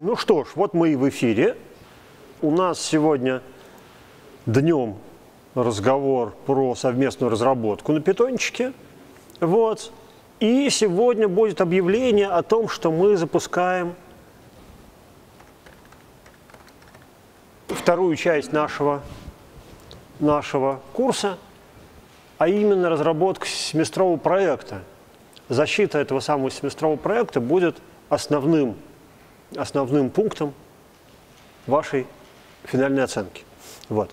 Ну что ж, вот мы и в эфире. У нас сегодня днем разговор про совместную разработку на питончике. Вот. И сегодня будет объявление о том, что мы запускаем вторую часть нашего курса, а именно разработка семестрового проекта. Защита этого самого семестрового проекта будет основным пунктом вашей финальной оценки. Вот.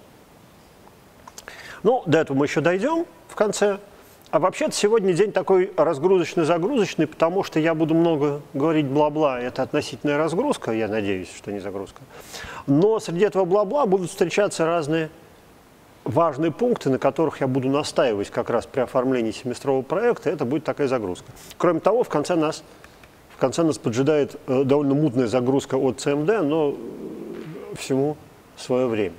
Ну, до этого мы еще дойдем в конце. А вообще-то сегодня день такой разгрузочный-загрузочный, потому что я буду много говорить бла-бла. Это относительная разгрузка, я надеюсь, что не загрузка. Но среди этого бла-бла будут встречаться разные важные пункты, на которых я буду настаивать как раз при оформлении семестрового проекта. Это будет такая загрузка. Кроме того, в конце нас поджидает довольно мутная загрузка от CMD, но всему свое время.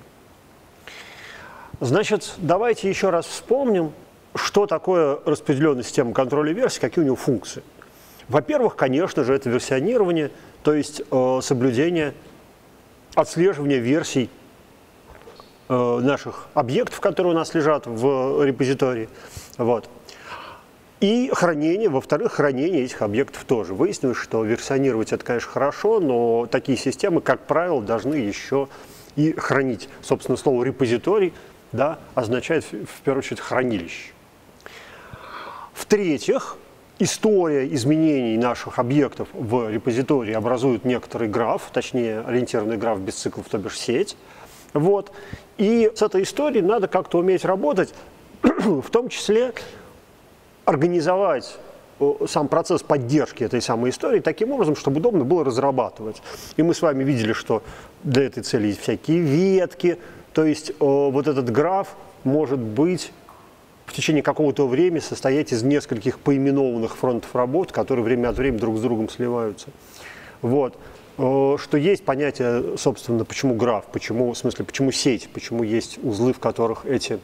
Значит, давайте еще раз вспомним, что такое распределенная система контроля версий, какие у него функции. Во-первых, конечно же, это версионирование, то есть соблюдение, отслеживание версий наших объектов, которые у нас лежат в репозитории. Вот. И хранение, во-вторых, хранение этих объектов тоже. Выяснилось, что версионировать это, конечно, хорошо, но такие системы, как правило, должны еще и хранить. Собственно, слово репозиторий, да, означает, в первую очередь, хранилище. В-третьих, история изменений наших объектов в репозитории образует некоторый граф, точнее, ориентированный граф без циклов, то бишь сеть. Вот. И с этой историей надо как-то уметь работать, в том числе организовать сам процесс поддержки этой самой истории таким образом, чтобы удобно было разрабатывать. И мы с вами видели, что для этой цели есть всякие ветки, то есть вот этот граф может быть в течение какого-то времени состоять из нескольких поименованных фронтов работ, которые время от времени друг с другом сливаются. Вот. Что есть понятие, собственно, почему граф, почему сеть, почему есть узлы, в которых эти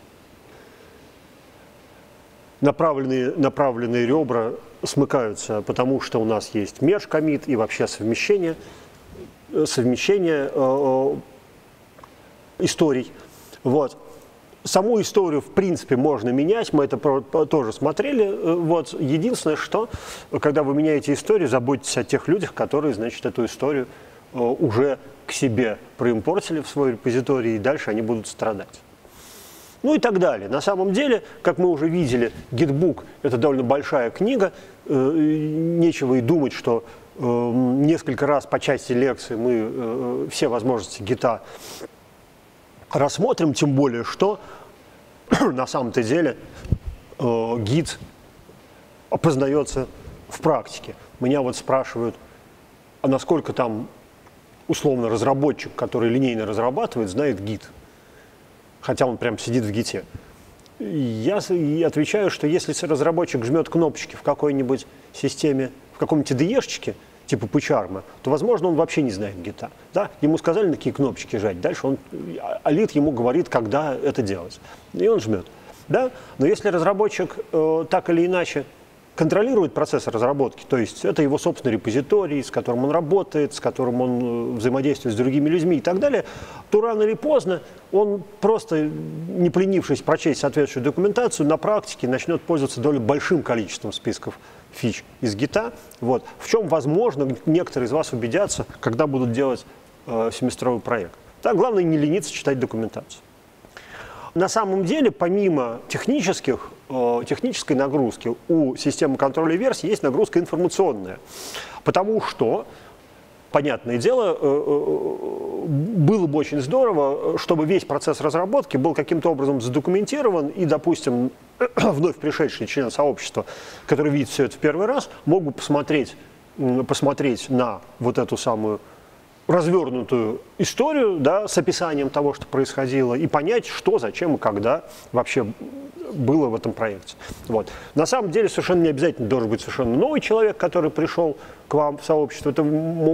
направленные ребра смыкаются, потому что у нас есть межкоммит и вообще совмещение историй. Вот. Саму историю, в принципе, можно менять, мы это тоже смотрели. Вот. Единственное, что, когда вы меняете историю, заботьтесь о тех людях, которые, значит, эту историю уже к себе проимпортили в свой репозиторий, и дальше они будут страдать. Ну и так далее. На самом деле, как мы уже видели, Gitbook – это довольно большая книга. Нечего и думать, что несколько раз по части лекции мы все возможности Git рассмотрим, тем более, что на самом-то деле Git познается в практике. Меня вот спрашивают, а насколько там условно разработчик, который линейно разрабатывает, знает Git, хотя он прям сидит в Git. Я отвечаю, что если разработчик жмет кнопочки в какой-нибудь системе, в каком-нибудь IDE-шечке, типа PyCharm, то, возможно, он вообще не знает Git. Да? Ему сказали, на какие кнопочки жать. Дальше Алит ему говорит, когда это делать. И он жмет. Да? Но если разработчик так или иначе контролирует процесс разработки, то есть это его собственный репозиторий, с которым он работает, с которым он взаимодействует с другими людьми и так далее, то рано или поздно он просто, не поленившись прочесть соответствующую документацию, на практике начнет пользоваться довольно большим количеством списков фич из Git. Вот. В чем, возможно, некоторые из вас убедятся, когда будут делать семестровый проект. Так, главное не лениться читать документацию. На самом деле, помимо технической нагрузки, у системы контроля версий есть нагрузка информационная. Потому что, понятное дело, было бы очень здорово, чтобы весь процесс разработки был каким-то образом задокументирован, и, допустим, вновь пришедший член сообщества, который видит все это в первый раз, мог бы посмотреть на вот эту самую развернутую историю, да, с описанием того, что происходило, и понять, что, зачем и когда вообще было в этом проекте. Вот. На самом деле совершенно не обязательно должен быть совершенно новый человек, который пришел к вам в сообщество. Это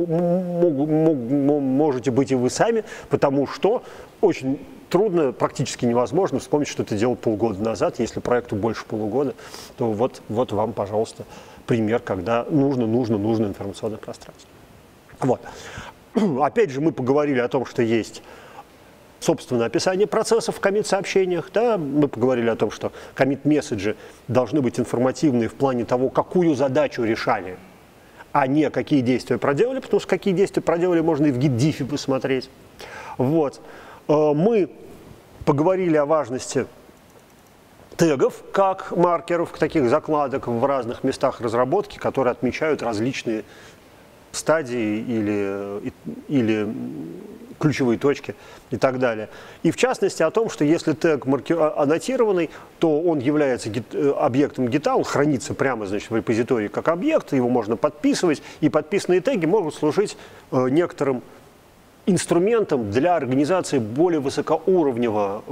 можете быть и вы сами, потому что очень трудно, практически невозможно вспомнить, что ты делал полгода назад. Если проекту больше полугода, то вот вам, пожалуйста, пример, когда нужно информационное пространство. Вот. Опять же, мы поговорили о том, что есть собственное описание процессов в коммит-сообщениях. Да? Мы поговорили о том, что коммит-месседжи должны быть информативные в плане того, какую задачу решали, а не какие действия проделали, потому что какие действия проделали, можно и в git-diffе посмотреть. Вот. Мы поговорили о важности тегов как маркеров, таких закладок в разных местах разработки, которые отмечают различные стадии или ключевые точки и так далее. И в частности о том, что если тег аннотированный, то он является объектом гита, он хранится прямо, значит, в репозитории как объект, его можно подписывать, и подписанные теги могут служить некоторым инструментом для организации более высокоуровневого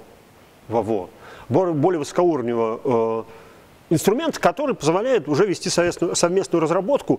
более высокоуровневого инструмента, который позволяет уже вести совместную разработку,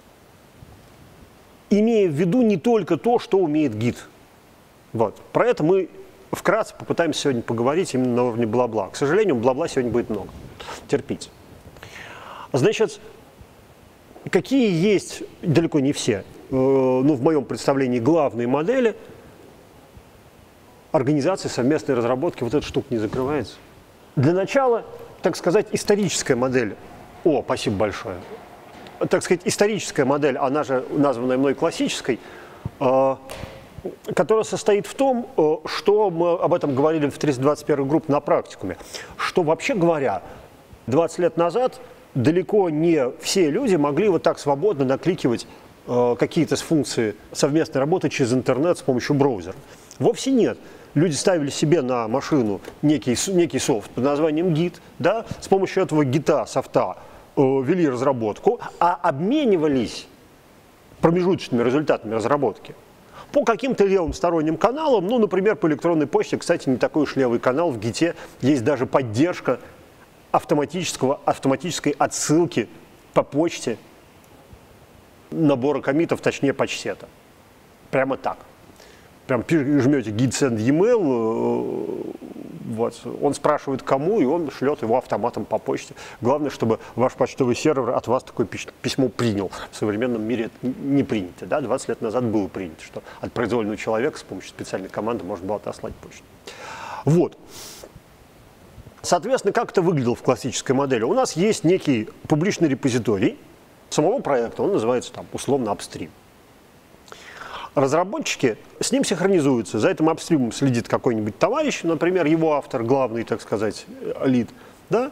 имея в виду не только то, что умеет гид. Вот. Про это мы вкратце попытаемся сегодня поговорить именно на уровне бла-бла. К сожалению, бла-бла сегодня будет много. Терпите. Значит, какие есть, далеко не все, ну, в моем представлении, главные модели организации совместной разработки? Вот эта штука не закрывается. Для начала, так сказать, историческая модель. О, спасибо большое. Так сказать, историческая модель, она же названная мной классической, которая состоит в том, что мы об этом говорили в 321 группе на практикуме, что, вообще говоря, 20 лет назад далеко не все люди могли вот так свободно накликивать какие-то функции совместной работы через интернет с помощью браузера. Вовсе нет. Люди ставили себе на машину некий софт под названием Git, да, с помощью этого гита, софта, вели разработку, а обменивались промежуточными результатами разработки по каким-то левым сторонним каналам, ну, например, по электронной почте. Кстати, не такой уж левый канал, в Гите есть даже поддержка автоматической отсылки по почте набора коммитов, точнее, почсета. Прямо так. Прям жмете git send email, вот, он спрашивает кому, и он шлет его автоматом по почте. Главное, чтобы ваш почтовый сервер от вас такое письмо принял. В современном мире это не принято. Да? 20 лет назад было принято, что от произвольного человека с помощью специальной команды можно было отослать почту. Вот. Соответственно, как это выглядело в классической модели? У нас есть некий публичный репозиторий самого проекта, он называется там условно апстрим. Разработчики с ним синхронизуются. За этим апстримом следит какой-нибудь товарищ, например, его автор, главный, так сказать, лид. Да?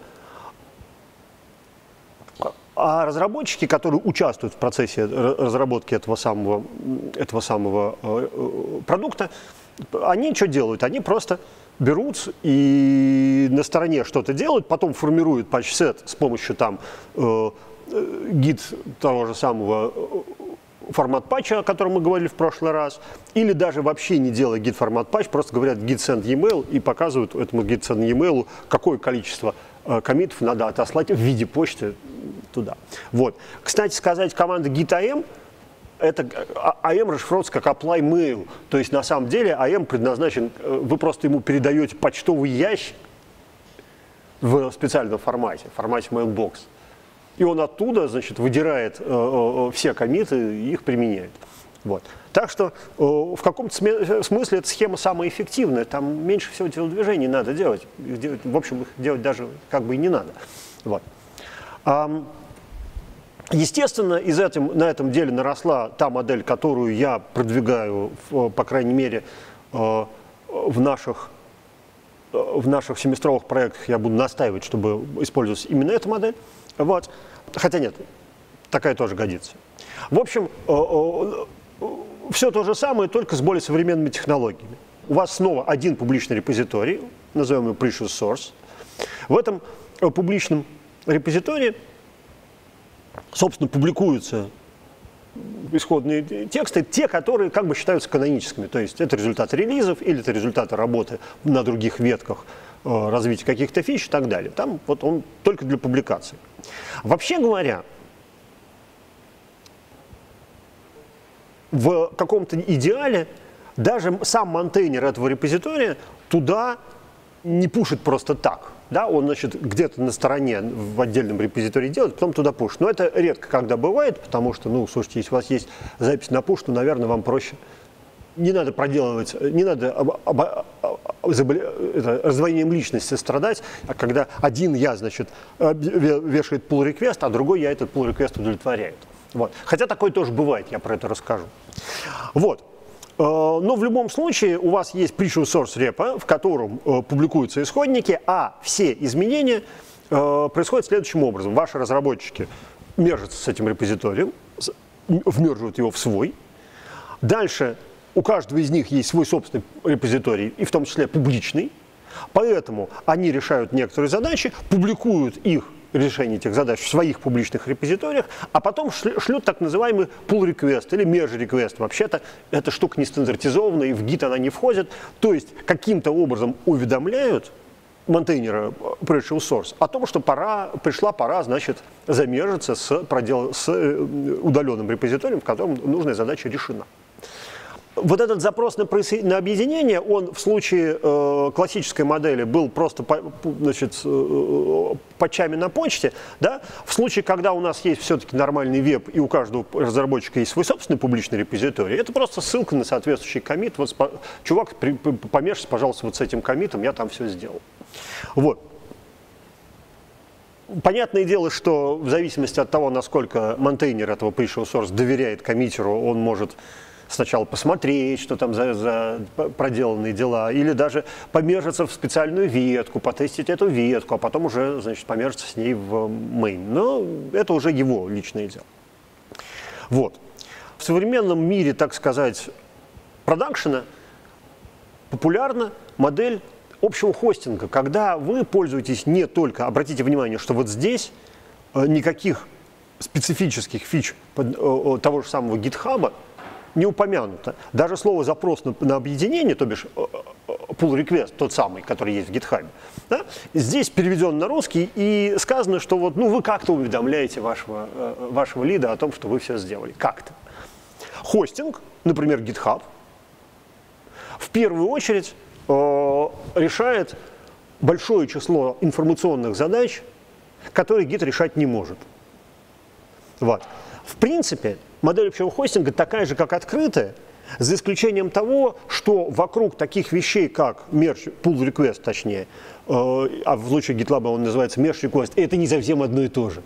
А разработчики, которые участвуют в процессе разработки этого самого продукта, они что делают? Они просто берут и на стороне что-то делают, потом формируют патч-сет с помощью там гид того же самого формат патча, о котором мы говорили в прошлый раз, или даже вообще не делая git формат патч, просто говорят git send email и показывают этому git send email, какое количество коммитов надо отослать в виде почты туда. Вот. Кстати сказать, команда git am, это am расшифровывается как apply mail, то есть на самом деле am предназначен, вы просто ему передаете почтовый ящик в специальном формате mailbox. И он оттуда, значит, выдирает все коммиты и их применяет. Вот. Так что в каком-то смысле эта схема самая эффективная. Там меньше всего телодвижений надо делать. В общем, их делать даже как бы и не надо. Вот. Естественно, на этом деле наросла та модель, которую я продвигаю, по крайней мере, в наших семестровых проектах я буду настаивать, чтобы использовать именно эту модель. Вот. Хотя нет, такая тоже годится. В общем, все то же самое, только с более современными технологиями. У вас снова один публичный репозиторий, назовем его Precious Source. В этом публичном репозитории, собственно, публикуются исходные тексты, те, которые как бы считаются каноническими. То есть это результаты релизов или это результаты работы на других ветках развития каких-то фич и так далее. Там вот он только для публикации. Вообще говоря, в каком-то идеале даже сам монтейнер этого репозитория туда не пушит просто так. да, он, значит, где-то на стороне в отдельном репозитории делает, потом туда пушит. Но это редко когда бывает, потому что, ну, слушайте, если у вас есть запись на пуш, то, наверное, вам проще. Не надо проделывать, не надо раздвоением личности страдать, а когда один я, значит, вешает pull request, а другой я этот pull request удовлетворяет. Вот. Хотя такое тоже бывает, я про это расскажу. Вот. Но в любом случае у вас есть preview source repo, в котором публикуются исходники, а все изменения происходят следующим образом. Ваши разработчики мержатся с этим репозиторием, вмерживают его в свой. Дальше у каждого из них есть свой собственный репозиторий, и в том числе публичный. Поэтому они решают некоторые задачи, публикуют их решение этих задач в своих публичных репозиториях, а потом шлют так называемый pull request или merge request. Вообще-то эта штука не стандартизованная, и в Git она не входит. То есть каким-то образом уведомляют монтейнера preview source о том, что пришла пора, значит, замержиться с удаленным репозиторием, в котором нужная задача решена. Вот этот запрос на объединение, он в случае классической модели был просто значит, патчами на почте. Да? В случае, когда у нас есть все-таки нормальный веб и у каждого разработчика есть свой собственный публичный репозиторий, это просто ссылка на соответствующий коммит. Вот, чувак, помешайся, пожалуйста, вот с этим коммитом, я там все сделал. Вот. Понятное дело, что в зависимости от того, насколько монтейнер этого preview source доверяет коммитеру, он может сначала посмотреть, что там за проделанные дела, или даже помержиться в специальную ветку, потестить эту ветку, а потом уже, значит, помержиться с ней в main. Но это уже его личное дело. Вот. В современном мире, так сказать, продакшена популярна модель общего хостинга, когда вы пользуетесь не только, обратите внимание, что вот здесь никаких специфических фич того же самого GitHub не упомянуто. Даже слово «запрос» на объединение, то бишь pull request, тот самый, который есть в GitHub, да, здесь переведен на русский и сказано, что вот, ну, вы как-то уведомляете вашего лида о том, что вы все сделали. Как-то. Хостинг, например, GitHub, в первую очередь решает большое число информационных задач, которые Git решать не может. Вот. В принципе, модель общего хостинга такая же, как открытая, за исключением того, что вокруг таких вещей, как merge, pull request, точнее, а в случае GitLab он называется merge request, это не совсем одно и то же.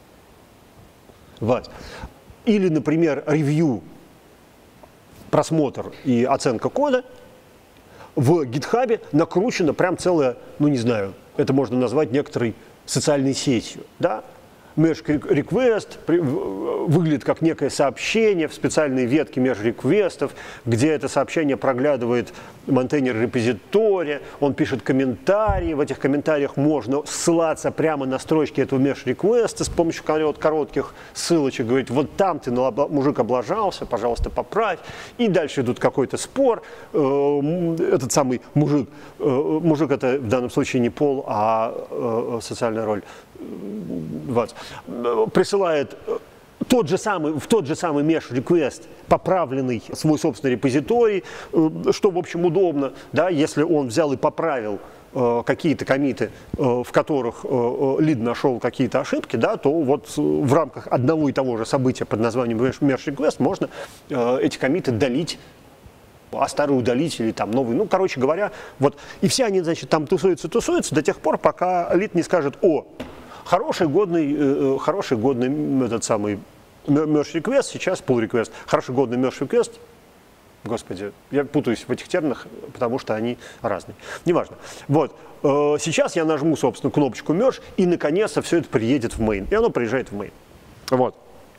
Вот. Или, например, ревью, просмотр и оценка кода, в GitHub накручена прям целая, ну не знаю, это можно назвать некоторой социальной сетью, да? Merge request выглядит как некое сообщение в специальной ветке merge реквестов, где это сообщение проглядывает монтейнер репозитория, он пишет комментарии, в этих комментариях можно ссылаться прямо на строчки этого merge реквеста с помощью коротких ссылочек, говорит, вот там ты, мужик, облажался, пожалуйста, поправь, и дальше идут какой-то спор, этот самый мужик это в данном случае не пол, а социальная роль, вот, присылает в тот же самый merge request поправленный свой собственный репозиторий, что, в общем, удобно, да, если он взял и поправил какие-то коммиты, в которых лид нашел какие-то ошибки, да, то вот в рамках одного и того же события под названием merge request можно эти коммиты долить, а старый удалить или там новый, ну, короче говоря, вот, и все они, значит, там тусуются до тех пор, пока лид не скажет: о, хороший, годный этот самый merge request, сейчас pull request, хороший, годный merge request, господи, я путаюсь в этих терминах, потому что они разные, неважно. Вот, сейчас я нажму, собственно, кнопочку merge, и наконец-то все это приедет в main, и оно приезжает в main. Вот.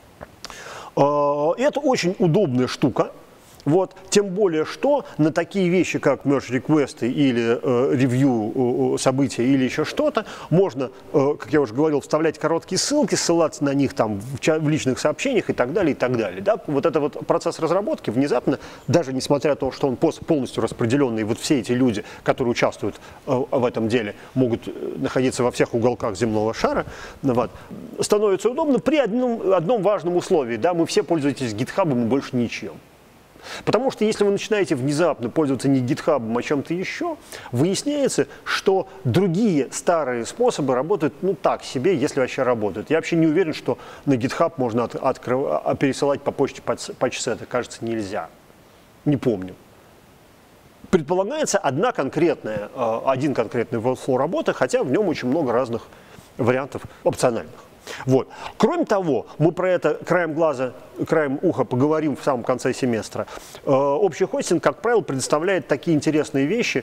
Это очень удобная штука. Вот. Тем более, что на такие вещи, как merge реквесты или ревью события или еще что-то, можно, как я уже говорил, вставлять короткие ссылки, ссылаться на них там в личных сообщениях и так далее, и так далее. Да? Вот этот вот процесс разработки внезапно, даже несмотря на то, что он полностью распределенный, и вот все эти люди, которые участвуют в этом деле, могут находиться во всех уголках земного шара, вот, становится удобно при одном важном условии. Да? Мы все пользуетесь GitHub и больше ничем. Потому что если вы начинаете внезапно пользоваться не GitHub, а чем-то еще, выясняется, что другие старые способы работают ну так себе, если вообще работают. Я вообще не уверен, что на GitHub можно пересылать по почте патч-сеты. Кажется, нельзя. Не помню. Предполагается один конкретный workflow работы, хотя в нем очень много разных вариантов опциональных. Вот. Кроме того, мы про это краем уха поговорим в самом конце семестра. Общий хостинг, как правило, предоставляет такие интересные вещи,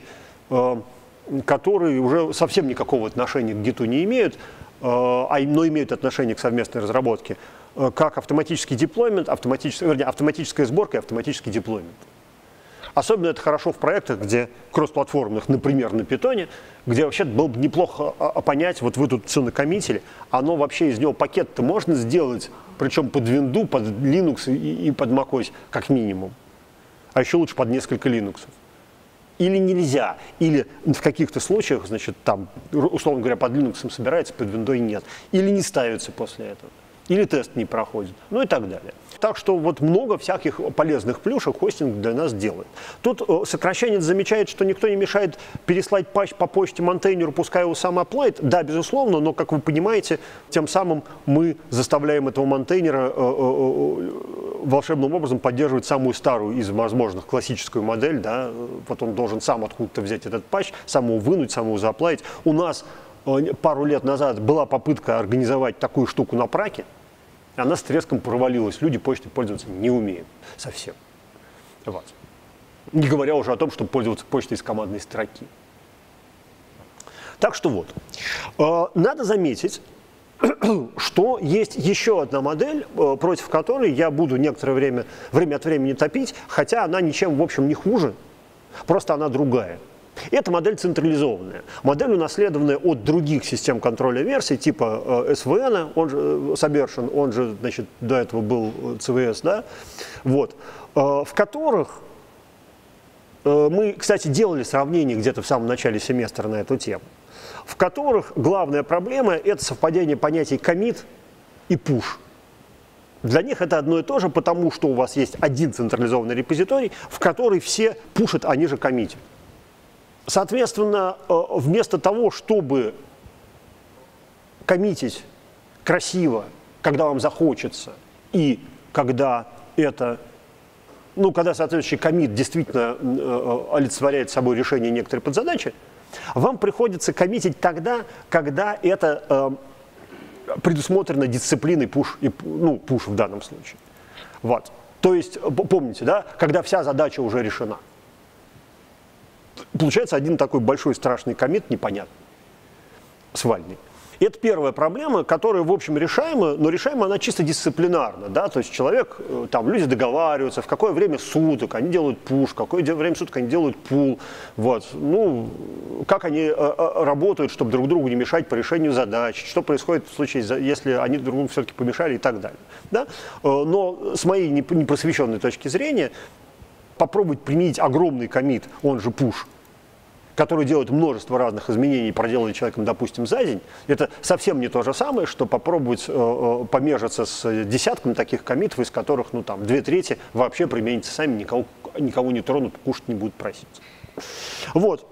которые уже совсем никакого отношения к гиту не имеют, но имеют отношение к совместной разработке, как автоматический деплоймент, автоматическая сборка и автоматический деплоймент. Особенно это хорошо в проектах, где кроссплатформенных, например, на Python, где вообще было бы неплохо понять, вот вы тут все накоммитили, оно вообще из него пакет-то можно сделать, причем под Windows, под Linux и под macOS как минимум, а еще лучше под несколько Linux. Или нельзя, или в каких-то случаях, значит, там, условно говоря, под Linux собирается, под Windows нет, или не ставится после этого, или тест не проходит, ну и так далее. Так что вот много всяких полезных плюшек хостинг для нас делает. Тут сокращенец замечает, что никто не мешает переслать патч по почте монтейнеру, пускай его сам аплайт. Да, безусловно, но, как вы понимаете, тем самым мы заставляем этого монтейнера волшебным образом поддерживать самую старую из возможных классическую модель. Да? Вот он должен сам откуда-то взять этот патч, сам его вынуть, сам его заплатить. У нас пару лет назад была попытка организовать такую штуку на праке. Она с треском провалилась. Люди почтой пользоваться не умеют совсем. Вот. Не говоря уже о том, чтобы пользоваться почтой из командной строки. Так что вот. Надо заметить, что есть еще одна модель, против которой я буду некоторое время от времени топить, хотя она ничем, в общем, не хуже, просто она другая. Это модель централизованная. Модель, унаследованная от других систем контроля версий, типа SVN, он же Subversion, он же, значит, до этого был CVS, да? Вот, в которых мы, кстати, делали сравнение где-то в самом начале семестра на эту тему, в которых главная проблема – это совпадение понятий commit и push. Для них это одно и то же, потому что у вас есть один централизованный репозиторий, в который все пушат, они же коммитят. Соответственно, вместо того, чтобы коммитить красиво, когда вам захочется, и когда соответствующий коммит действительно олицетворяет собой решение некоторой подзадачи, вам приходится коммитить тогда, когда это предусмотрено дисциплиной push в данном случае. Вот. То есть, помните, да, когда вся задача уже решена. Получается один такой большой страшный коммит непонятный, свальный. И это первая проблема, которая, в общем, решаема, но решаема она чисто дисциплинарно. Да? То есть человек, там, люди договариваются, в какое время суток они делают пуш, в какое время суток они делают пул. Вот. Ну, как они работают, чтобы друг другу не мешать по решению задач, что происходит в случае, если они друг другу все-таки помешали и так далее. Да? Но с моей непросвещенной точки зрения, попробовать применить огромный коммит, он же push, который делает множество разных изменений, проделанных человеком, допустим, за день, это совсем не то же самое, что попробовать помежиться с десятком таких коммитов, из которых, ну, там, 2/3 вообще применятся сами, никого не тронут, кушать не будут проситься. Вот.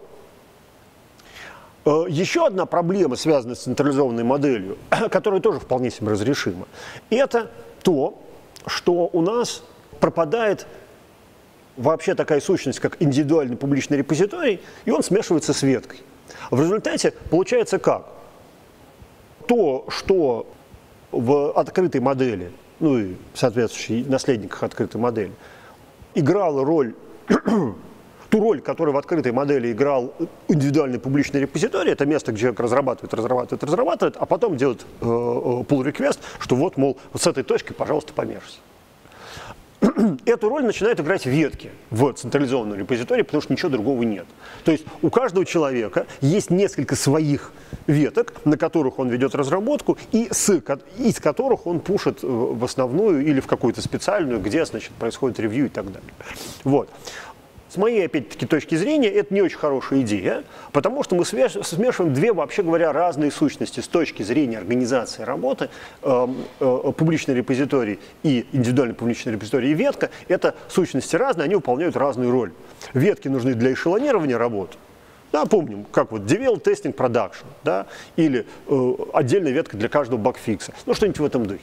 Еще одна проблема, связанная с централизованной моделью, которая тоже вполне себе разрешима, это то, что у нас пропадает вообще такая сущность, как индивидуальный публичный репозиторий, и он смешивается с веткой. В результате получается как? То, что в открытой модели, ну и соответствующих наследниках открытой модели, играла роль, ту роль, которую в открытой модели играл индивидуальный публичный репозиторий, это место, где человек разрабатывает, а потом делает pull request, что вот, мол, вот с этой точки, пожалуйста, помежься. Эту роль начинают играть ветки в централизованном репозитории, потому что ничего другого нет. То есть у каждого человека есть несколько своих веток, на которых он ведет разработку, и из которых он пушит в основную или в какую-то специальную, где, значит, происходит ревью и так далее. Вот. С моей, опять-таки, точки зрения, это не очень хорошая идея, потому что мы смешиваем две, вообще говоря, разные сущности с точки зрения организации работы. Публичный репозиторий и индивидуальный публичный репозиторий и ветка – это сущности разные, они выполняют разную роль. Ветки нужны для эшелонирования работы. Да, помним, как вот Develop, Testing, Production, да, или отдельная ветка для каждого багфикса, ну что-нибудь в этом духе.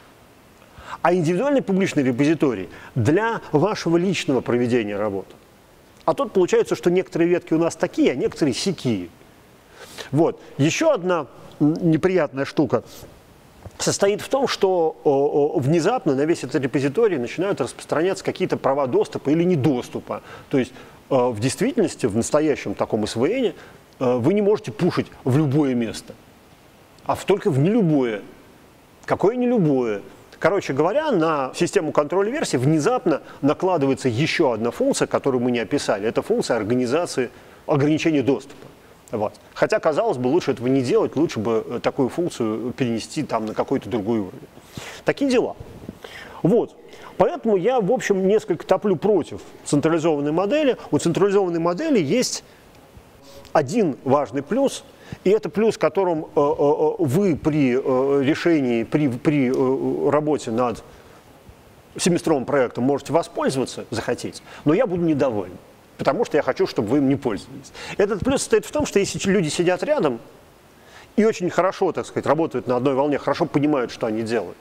А индивидуальный публичный репозиторий для вашего личного проведения работы. А тут получается, что некоторые ветки у нас такие, а некоторые сякие. Вот. Еще одна неприятная штука состоит в том, что внезапно на весь этот репозиторий начинают распространяться какие-то права доступа или недоступа. То есть в действительности, в настоящем таком СВН, вы не можете пушить в любое место, а только в нелюбое. Какое нелюбое? Короче говоря, на систему контроля версий внезапно накладывается еще одна функция, которую мы не описали. Это функция организации ограничения доступа. Вот. Хотя, казалось бы, лучше этого не делать, лучше бы такую функцию перенести там на какой-то другой уровень. Такие дела. Вот. Поэтому я, в общем, несколько топлю против централизованной модели. У централизованной модели есть один важный плюс, и это плюс, которым вы при решении, при работе над семестровым проектом можете воспользоваться, захотеть, но я буду недоволен, потому что я хочу, чтобы вы им не пользовались. Этот плюс состоит в том, что если люди сидят рядом и очень хорошо, так сказать, работают на одной волне, хорошо понимают, что они делают,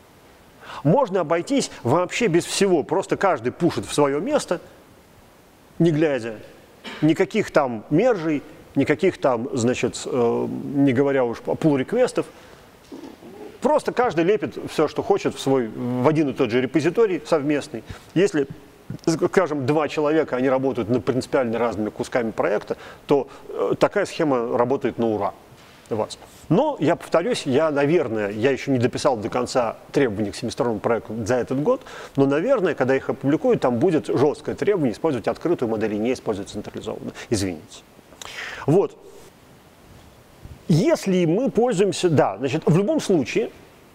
можно обойтись вообще без всего, просто каждый пушит в свое место, не глядя, никаких там мержей, никаких там, значит, не говоря уж о pull-реквестов, просто каждый лепит все, что хочет в один и тот же репозиторий совместный. Если, скажем, два человека, они работают над принципиально разными кусками проекта, то такая схема работает на ура. Вот. Но, я повторюсь, наверное, я еще не дописал до конца требований к семестровому проекту за этот год, но, наверное, когда их опубликую, там будет жесткое требование использовать открытую модель и не использовать централизованную. Извините. Вот. Если мы пользуемся, да, значит, в любом случае,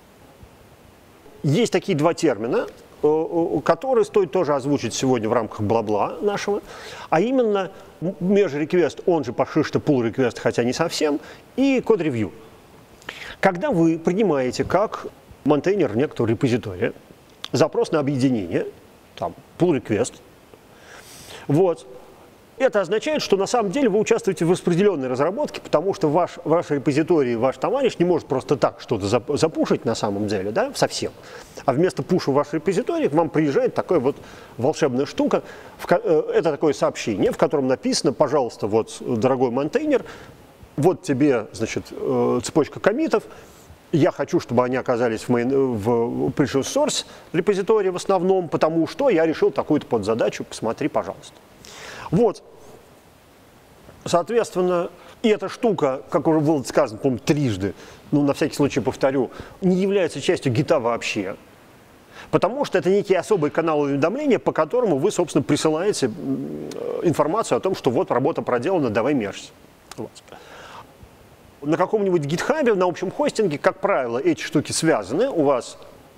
есть такие два термина, которые стоит тоже озвучить сегодня в рамках бла-бла нашего, а именно Merge Request, он же по-шиште Pull Request, хотя не совсем, и Code Review. Когда вы принимаете как монтейнер некоторого репозитория запрос на объединение, там, Pull Request, вот, это означает, что на самом деле вы участвуете в распределенной разработке, потому что ваш репозиторий, ваш товарищ не может просто так что-то запушить на самом деле, да, совсем. А вместо пуша в ваш репозиторий к вам приезжает такая вот волшебная штука. Это такое сообщение, в котором написано: пожалуйста, вот, дорогой монтейнер, вот тебе, значит, цепочка коммитов. Я хочу, чтобы они оказались в precious source репозитории в основном, потому что я решил такую-то подзадачу, посмотри, пожалуйста. Вот, соответственно, и эта штука, как уже было сказано, по-моему, трижды, ну, на всякий случай повторю, не является частью гита вообще, потому что это некий особый канал уведомления, по которому вы, собственно, присылаете информацию о том, что вот работа проделана, давай мержься. Вот. На каком-нибудь гитхабе, на общем хостинге, как правило, эти штуки связаны, у вас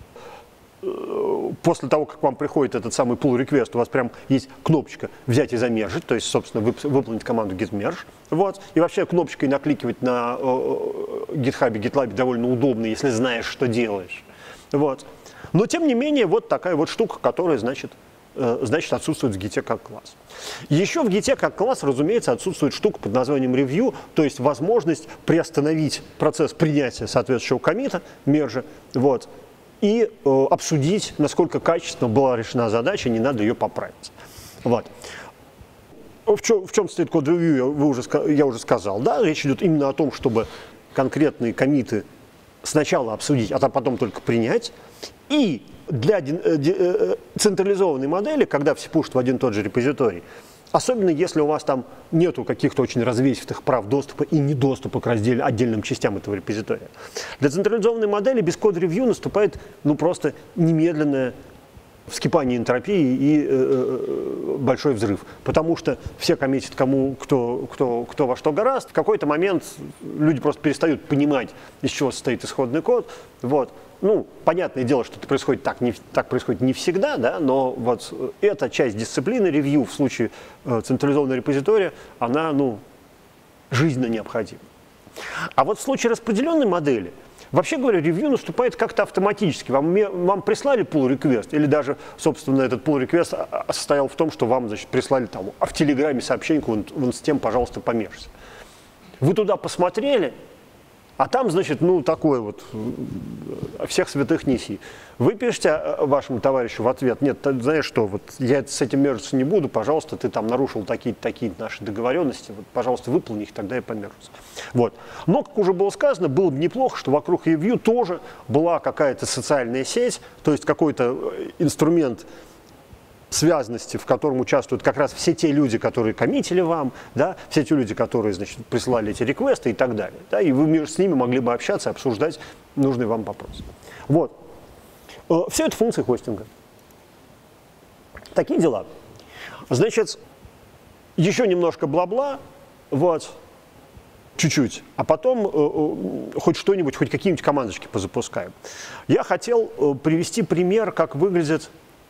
после того, как вам приходит этот самый pull request, у вас прям есть кнопочка «взять и замержить», то есть, собственно, выполнить команду git merge. Вот. И вообще кнопочкой накликивать на гитхабе, гитлабе довольно удобно, если знаешь, что делаешь. Вот. Но, тем не менее, вот такая вот штука, которая, значит, отсутствует в гите как класс. Еще в гите как класс, разумеется, отсутствует штука под названием review, то есть возможность приостановить процесс принятия соответствующего коммита, мержа, вот, и обсудить, насколько качественно была решена задача, не надо ее поправить. Вот. В чем стоит код review, я уже сказал. Да? Речь идет именно о том, чтобы конкретные коммиты сначала обсудить, а потом только принять. И для централизованной модели, когда все пушат в один и тот же репозиторий, особенно если у вас там нету каких-то очень развесистых прав доступа и недоступа к отдельным частям этого репозитория. Для централизованной модели без код-ревью наступает, ну, просто немедленное вскипание энтропии и большой взрыв. Потому что все коммитят кто во что гораст. В какой-то момент люди просто перестают понимать, из чего состоит исходный код. Вот. Ну, понятное дело, что это происходит так происходит не всегда, да, но вот эта часть дисциплины, ревью в случае централизованного репозитория, она, ну, жизненно необходима. А вот в случае распределенной модели, вообще говоря, ревью наступает как-то автоматически. Вам прислали pull request, или даже, собственно, этот pull request состоял в том, что вам, значит, прислали там в Телеграме сообщение, вон с тем, пожалуйста, померься. Вы туда посмотрели, а там, значит, ну, такое вот, всех святых неси. Вы пишете вашему товарищу в ответ: нет, ты знаешь что, вот я с этим мержиться не буду, пожалуйста, ты там нарушил такие наши договоренности, вот, пожалуйста, выполни их, тогда я помержусь. Вот. Но, как уже было сказано, было бы неплохо, что вокруг ревью тоже была какая-то социальная сеть, то есть какой-то инструмент связанности, в котором участвуют как раз все те люди, которые коммитили вам, да, все те люди, которые, значит, присылали эти реквесты и так далее. Да, и вы с ними могли бы общаться, обсуждать нужный вам вопрос. Вот. Все это функции хостинга. Такие дела. Значит, еще немножко бла-бла, вот, чуть-чуть, а потом хоть что-нибудь, хоть какие-нибудь командочки позапускаем. Я хотел привести пример, как выглядит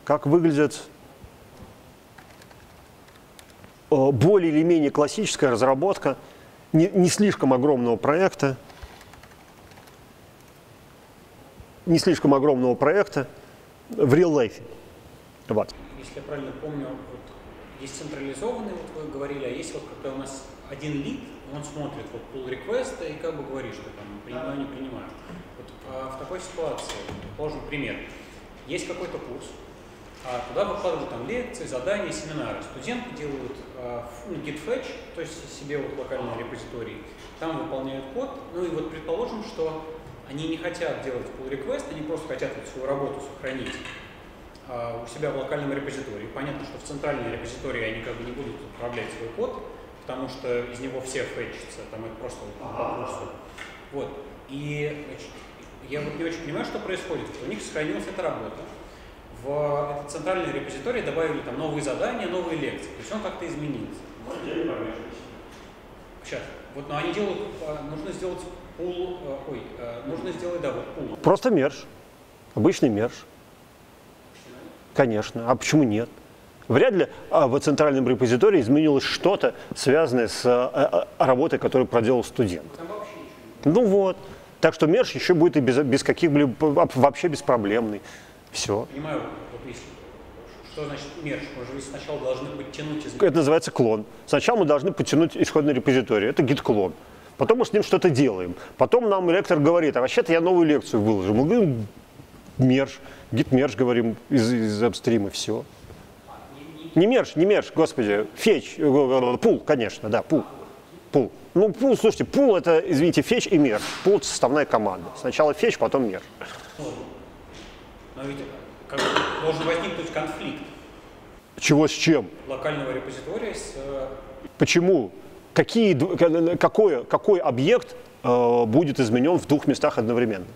более или менее классическая разработка не слишком огромного проекта, в real life. Вот. Если я правильно помню, вот есть централизованный, вот вы говорили, а есть вот когда у нас один лид, он смотрит вот pull request и как бы говорит, что там принимаю, не принимаю. Вот, в такой ситуации, положим пример, есть какой-то курс, туда выкладывают там лекции, задания, семинары. Студенты делают git fetch, то есть себе вот локальный репозиторий, там выполняют код. Ну и вот предположим, что они не хотят делать pull request, они просто хотят вот свою работу сохранить у себя в локальном репозитории. Понятно, что в центральной репозитории они как бы не будут управлять свой код, потому что из него все фетчатся, там это просто по курсу. Вот. И значит, я вот не очень понимаю, что происходит. У них сохранилась эта работа. В этот центральный репозиторий добавили там новые задания, новые лекции. То есть он как-то изменился. Сейчас. Вот, но они делают, нужно сделать пул, нужно сделать, да, вот пул. Просто мерж. Обычный мерж. Конечно. А почему нет? Вряд ли в центральном репозитории изменилось что-то, связанное с работой, которую проделал студент. Там вообще ничего. Ну вот. Так что мерж еще будет и без каких-либо, вообще беспроблемный. Все. Понимаю, вот если, что значит мерж? Мы же сначала должны подтянуть из... Это называется клон. Сначала мы должны подтянуть исходный репозиторий. Это git-клон. Потом мы с ним что-то делаем. Потом нам ректор говорит: а вообще-то я новую лекцию выложу. Мы говорим мерж, git-мерж говорим из апстрима, все. Не мерж, господи, фетч, пул, конечно, да, пул. Ну, пул, слушайте, пул это, извините, фетч и мерж. Пул — это составная команда. Сначала фетч, потом мерж. Но ведь как должен возникнуть конфликт. Чего с чем? Локального репозитория с... Почему? Какой объект будет изменен в двух местах одновременно?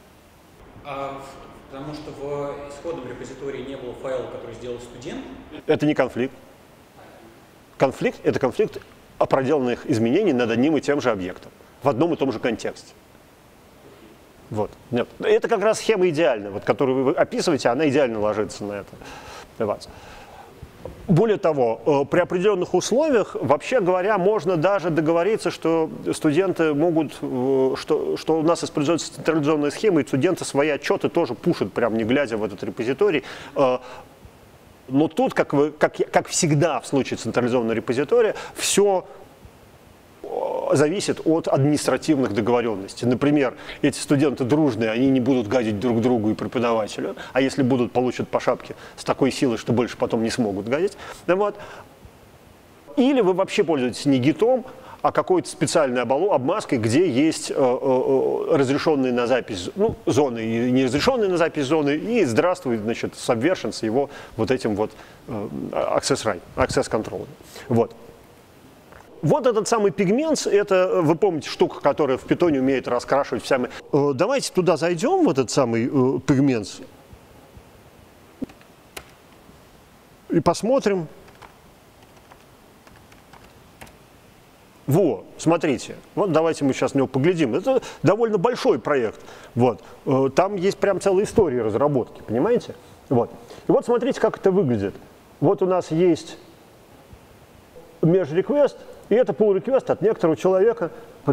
Потому что в исходном репозитории не было файла, который сделал студент. Это не конфликт. Конфликт — это конфликт проделанных изменений над одним и тем же объектом в одном и том же контексте. Вот. Нет. Это как раз схема идеальная, вот, которую вы описываете, она идеально ложится на это. Вот. Более того, при определенных условиях, вообще говоря, можно даже договориться, что студенты могут, что у нас используется централизованная схема, и студенты свои отчеты тоже пушат, прям не глядя в этот репозиторий. Но тут, как всегда в случае централизованного репозитория, все зависит от административных договоренностей. Например, эти студенты дружные, они не будут гадить друг другу и преподавателю, а если будут, получат по шапке с такой силой, что больше потом не смогут гадить. Вот. Или вы вообще пользуетесь не гитом, а какой-то специальной обмазкой, где есть разрешенные на запись зоны и неразрешенные на запись зоны, и здравствует, значит, subversion с его вот этим вот access control. Вот. Вот этот самый пигмент, это, вы помните, штука, которая в питоне умеет раскрашивать всеми. Давайте туда зайдем, в этот самый пигмент. и посмотрим. Во, смотрите, вот давайте мы сейчас на него поглядим. Это довольно большой проект. Вот. Там есть прям целая история разработки, понимаете? Вот. И вот смотрите, как это выглядит. Вот у нас есть меж-реквест, и это pull-request от некоторого человека по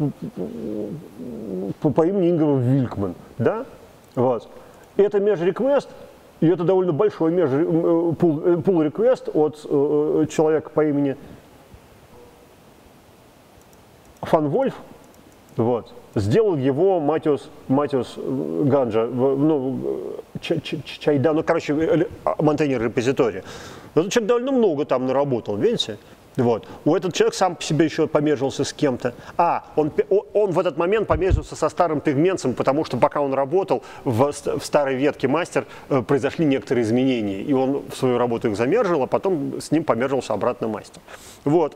имени Ингvar Вилькман. Да? Вот. И это меж-реквест, и это довольно большой pull-request от человека по имени Фан Вольф, вот, сделал его Матиус Ганджа, Чайда, ну, короче, монтейнер репозитория. Этот человек довольно много там наработал, видите? Вот. У этот человек сам по себе еще помежился с кем-то. Он в этот момент помежился со старым пигментцем, потому что пока он работал в старой ветке мастер, произошли некоторые изменения. И он в свою работу их замержил, а потом с ним помержился обратно мастер. Вот.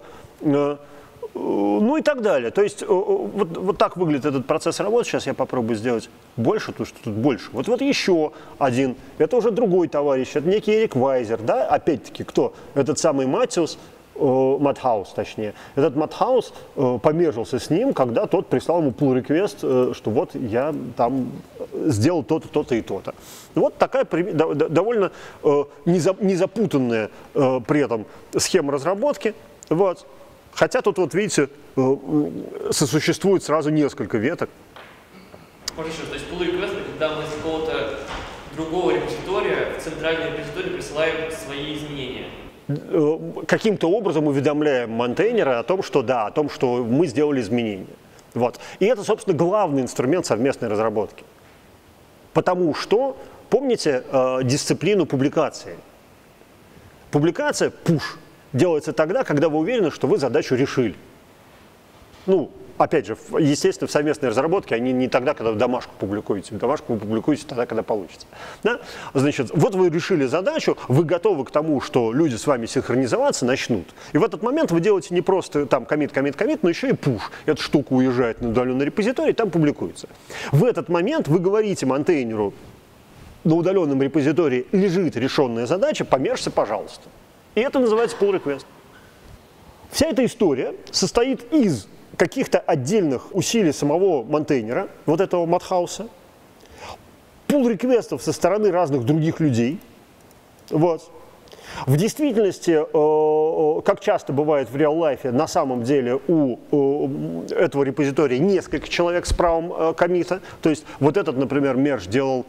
Ну и так далее. То есть вот так выглядит этот процесс работы. Сейчас я попробую сделать больше, потому что тут больше. Вот еще один. Это уже другой товарищ. Это некий Эрик Вайзер. Да? Опять-таки, кто? Этот самый Матиус, Матхаус, точнее. Этот Матхаус помежился с ним, когда тот прислал ему pull-request, что вот я там сделал то-то, то-то и то-то. Вот такая довольно незапутанная при этом схема разработки. Вот. Хотя тут, вот видите, сосуществует сразу несколько веток. Можно еще, то есть pull-request, когда мы с какого-то другого репозитория в центральный репозиторий присылаем свои изменения. Каким-то образом уведомляем монтейнера о том, что да, о том, что мы сделали изменения. Вот. И это, собственно, главный инструмент совместной разработки. Потому что, помните дисциплину публикации? Публикация, push, делается тогда, когда вы уверены, что вы задачу решили. Ну, опять же, естественно, в совместной разработке они не тогда, когда вы домашку публикуете. Домашку вы публикуете тогда, когда получится. Да? Значит, вот вы решили задачу, вы готовы к тому, что люди с вами синхронизоваться начнут. И в этот момент вы делаете не просто там commit, но еще и push. Эта штука уезжает на удаленный репозиторий, там публикуется. В этот момент вы говорите монтейнеру, на удаленном репозитории лежит решенная задача, помержься, пожалуйста. И это называется pull request. Вся эта история состоит из каких-то отдельных усилий самого монтейнера, вот этого Матхауса, pull реквестов со стороны разных других людей. Вот. В действительности, как часто бывает в реал-лайфе, на самом деле у этого репозитория несколько человек с правом коммита. То есть вот этот, например, мерж делал...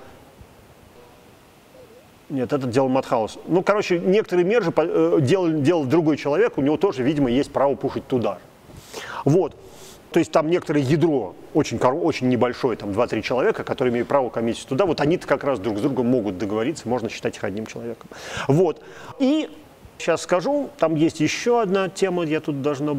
Нет, это делал Матхаус. Ну, короче, некоторые мержи делал другой человек, у него тоже, видимо, есть право пушить туда. Вот. То есть там некоторое ядро, очень небольшое, там 2-3 человека, которые имеют право коммитить туда, вот они-то как раз друг с другом могут договориться, можно считать их одним человеком. Вот. И сейчас скажу, там есть еще одна тема, я тут должна...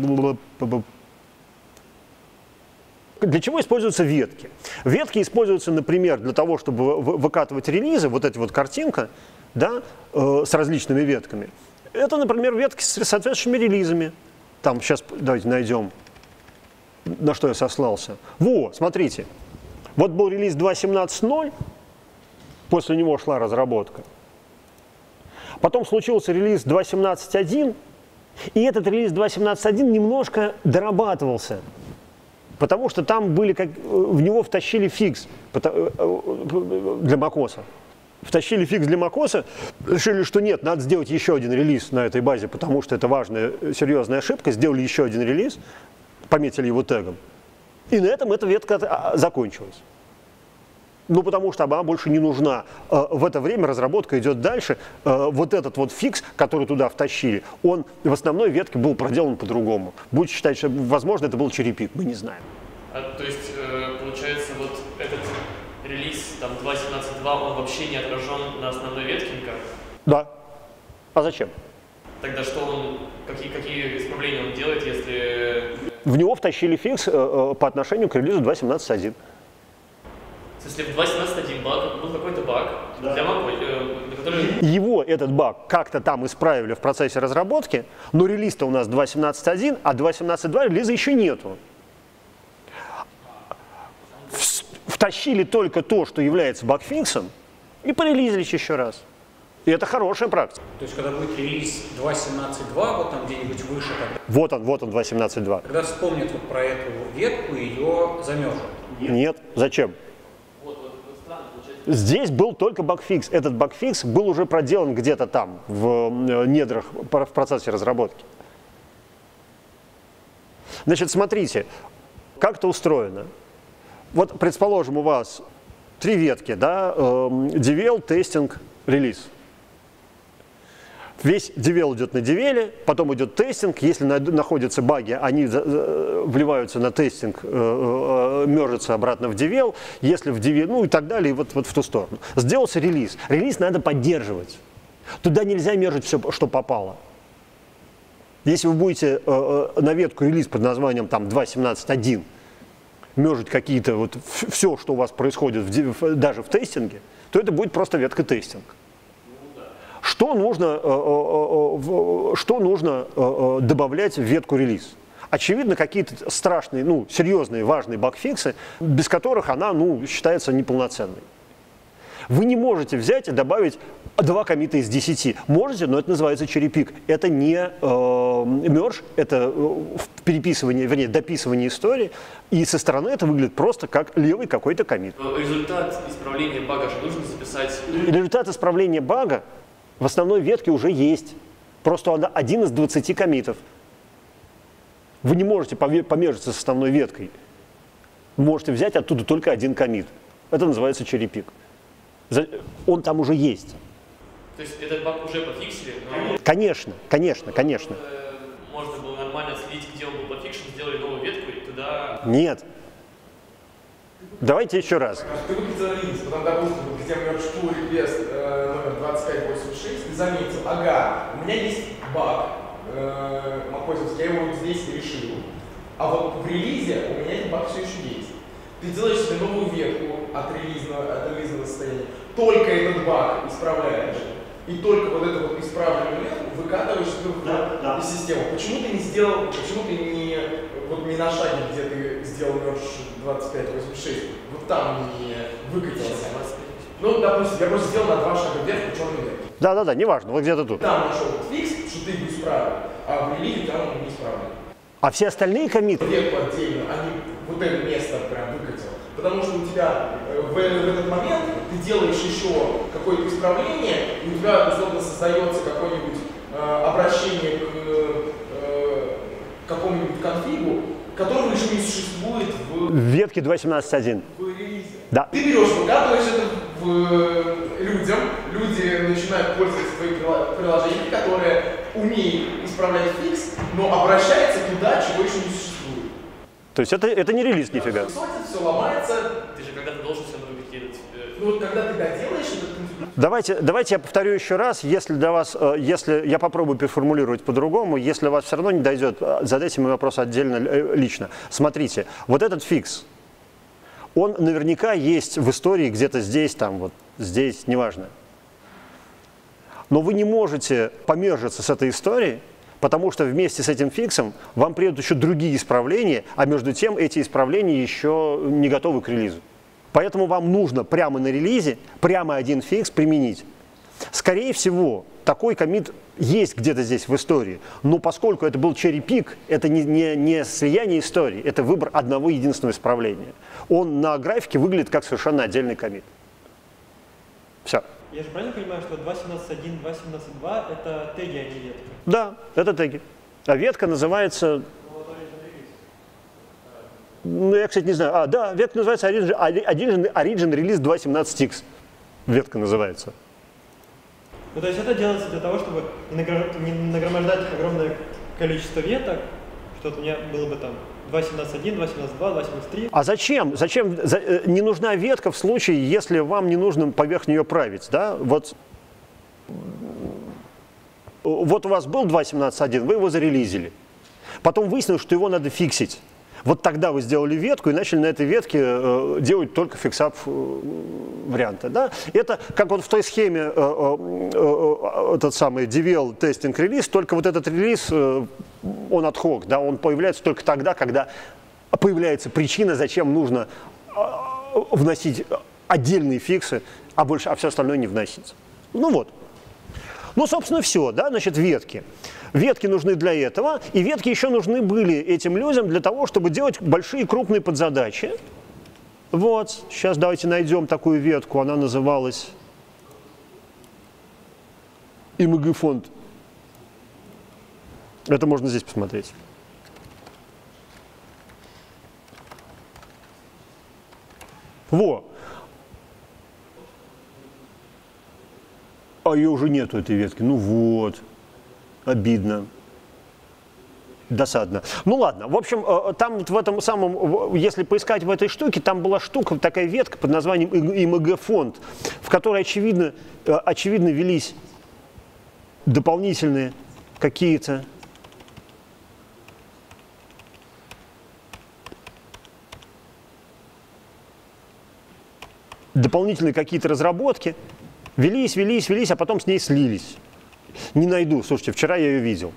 Для чего используются ветки? Ветки используются, например, для того, чтобы выкатывать релизы, вот эта вот картинка, да, с различными ветками. Это, например, ветки с соответствующими релизами. Там сейчас давайте найдем, на что я сослался. Во, смотрите. Вот был релиз 2.17.0, после него шла разработка. Потом случился релиз 2.17.1, и этот релиз 2.17.1 немножко дорабатывался. Потому что там были, в него втащили фикс для macOS. Втащили фикс для macOS, решили, что нет, надо сделать еще один релиз на этой базе, потому что это важная, серьезная ошибка. Сделали еще один релиз, пометили его тегом. И на этом эта ветка закончилась. Ну, потому что она больше не нужна. В это время разработка идет дальше. Вот этот вот фикс, который туда втащили, он в основной ветке был проделан по-другому. Будете считать, что, возможно, это был черепик, мы не знаем. То есть, получается, вот этот релиз, там, 2.17.2, он вообще не отражен на основной ветке никак? Да. А зачем? Тогда что он, какие исправления он делает, если... В него втащили фикс по отношению к релизу 2.17.1. Если в 2.17.1 был какой-то баг, да, для Mac, который... Его, этот баг, как-то там исправили в процессе разработки, но релиз-то у нас 2.17.1, а 2.17.2 релиза еще нету. Втащили только то, что является багфиксом, и порелизились еще раз. И это хорошая практика. То есть, когда будет релиз 2.17.2, вот там где-нибудь выше, тогда, Вот он 2.17.2. когда вспомнят вот про эту ветку, ее замержат. Нет, зачем? Вот странно получается. Здесь был только багфикс. Этот багфикс был уже проделан где-то там, в недрах, в процессе разработки. Значит, смотрите, как это устроено. Вот, предположим, у вас 3 ветки, да, devel, тестинг, релиз. Весь devel идет на девеле, потом идет тестинг. Если находятся баги, они вливаются на тестинг, мержатся обратно в devel. Если в devel, ну и так далее, и вот в ту сторону. Сделался релиз. Релиз надо поддерживать. Туда нельзя мержить все, что попало. Если вы будете на ветку релиз под названием там 2.17.1 мержить какие-то, вот все, что у вас происходит даже в тестинге, то это будет просто ветка тестинг. Что нужно добавлять в ветку релиз? Очевидно, какие-то страшные, ну, серьезные, важные багфиксы, без которых она, ну, считается неполноценной. Вы не можете взять и добавить 2 коммита из 10. Можете, но это называется cherry-pick. Это не мерж, это переписывание, вернее, дописывание истории. И со стороны это выглядит просто как левый какой-то коммит. Результат исправления бага же нужно записать. Результат исправления бага в основной ветке уже есть. Просто он один из 20 коммитов. Вы не можете помержиться с основной веткой. Вы можете взять оттуда только 1 коммит. Это называется cherry-pick. Он там уже есть. То есть этот баг уже пофиксили, но... Конечно, конечно, конечно. Можно было нормально следить, где он был пофикшен, сделали новую ветку и туда... Нет. Давайте еще раз. Ты выкатил релиз, потом, допустим, где merge pull request номер 2586, ты заметил, ага, у меня есть баг macOS, я его здесь решил, а вот в релизе у меня этот баг все еще есть. Ты делаешь себе новую ветку от релизного состояния, только этот баг исправляешь, и только вот эту вот исправленную ветку выкатываешь в систему. Почему ты не сделал, почему ты не на шаге, где ты сделал merge 2586, вот там не выкатился? Ну, допустим, я просто сделал на 2 шага вверх по черной ветке. Да-да-да, неважно, вот где-то тут. Там нашел фикс, что ты его исправил, а в релизе там он не исправлен. А все остальные коммиты? Ветку отдельно, они вот это место прям выкатил. Потому что у тебя в этот момент ты делаешь еще какое-то исправление, и у тебя, условно, создается какое-нибудь обращение к какому-нибудь конфигу, которого еще не существует в ветке 2.17.1. релизе. Да. Ты берешь, выкатываешь это людям, люди начинают пользоваться твоими приложениями, которые умеют исправлять фикс, но обращаются туда, чего еще не существует. То есть это не релиз нифига. Все ломается. Ты же когда-то должен все равно выкидывать. Ну вот когда ты доделаешь этот конфиг. Давайте я повторю еще раз, если я попробую переформулировать по-другому, если у вас все равно не дойдет, задайте мне вопрос отдельно лично. Смотрите, вот этот фикс, он наверняка есть в истории где-то здесь, там, вот здесь, неважно. Но вы не можете помержиться с этой историей, потому что вместе с этим фиксом вам придут еще другие исправления, а между тем эти исправления еще не готовы к релизу. Поэтому вам нужно прямо на релизе, прямо один фикс применить. Скорее всего, такой коммит есть где-то здесь в истории, но поскольку это был cherry-pick, это не слияние истории, это выбор одного единственного исправления. Он на графике выглядит как совершенно отдельный коммит. Все. Я же правильно понимаю, что 2.17.1, 2.17.2 это теги, а не ветка? Да, это теги. А ветка называется... Ну, я, кстати, не знаю. Да, ветка называется Origin Release 2.17x. Ветка называется. Ну, то есть это делается для того, чтобы не нагромождать огромное количество веток, что у меня было бы там 2.17.1, 2.17.2, 2.17.3. А зачем? Зачем не нужна ветка в случае, если вам не нужно поверх нее править? Да? Вот у вас был 2.17.1, вы его зарелизили. Потом выяснилось, что его надо фиксить. Вот тогда вы сделали ветку и начали на этой ветке делать только фиксап варианта. Да? Это как вот в той схеме этот самый devel testing релиз, только вот этот релиз, он ad hoc, да? Он появляется только тогда, когда появляется причина, зачем нужно вносить отдельные фиксы, а все остальное не вносить. Ну вот. Ну, собственно, все, да, значит, ветки. Ветки нужны для этого, и ветки еще нужны были этим людям для того, чтобы делать большие крупные подзадачи. Вот, сейчас давайте найдем такую ветку, она называлась ИМГ-фонд. Это можно здесь посмотреть. Во. А ее уже нету, этой ветки. Ну вот. Обидно. Досадно. Ну ладно. В общем, там вот в этом самом, если поискать в этой штуке, там была штука, такая ветка под названием ИМГ-фонд, в которой, очевидно, велись дополнительные какие-то разработки, велись, а потом с ней слились. Не найду, слушайте, вчера я ее видел.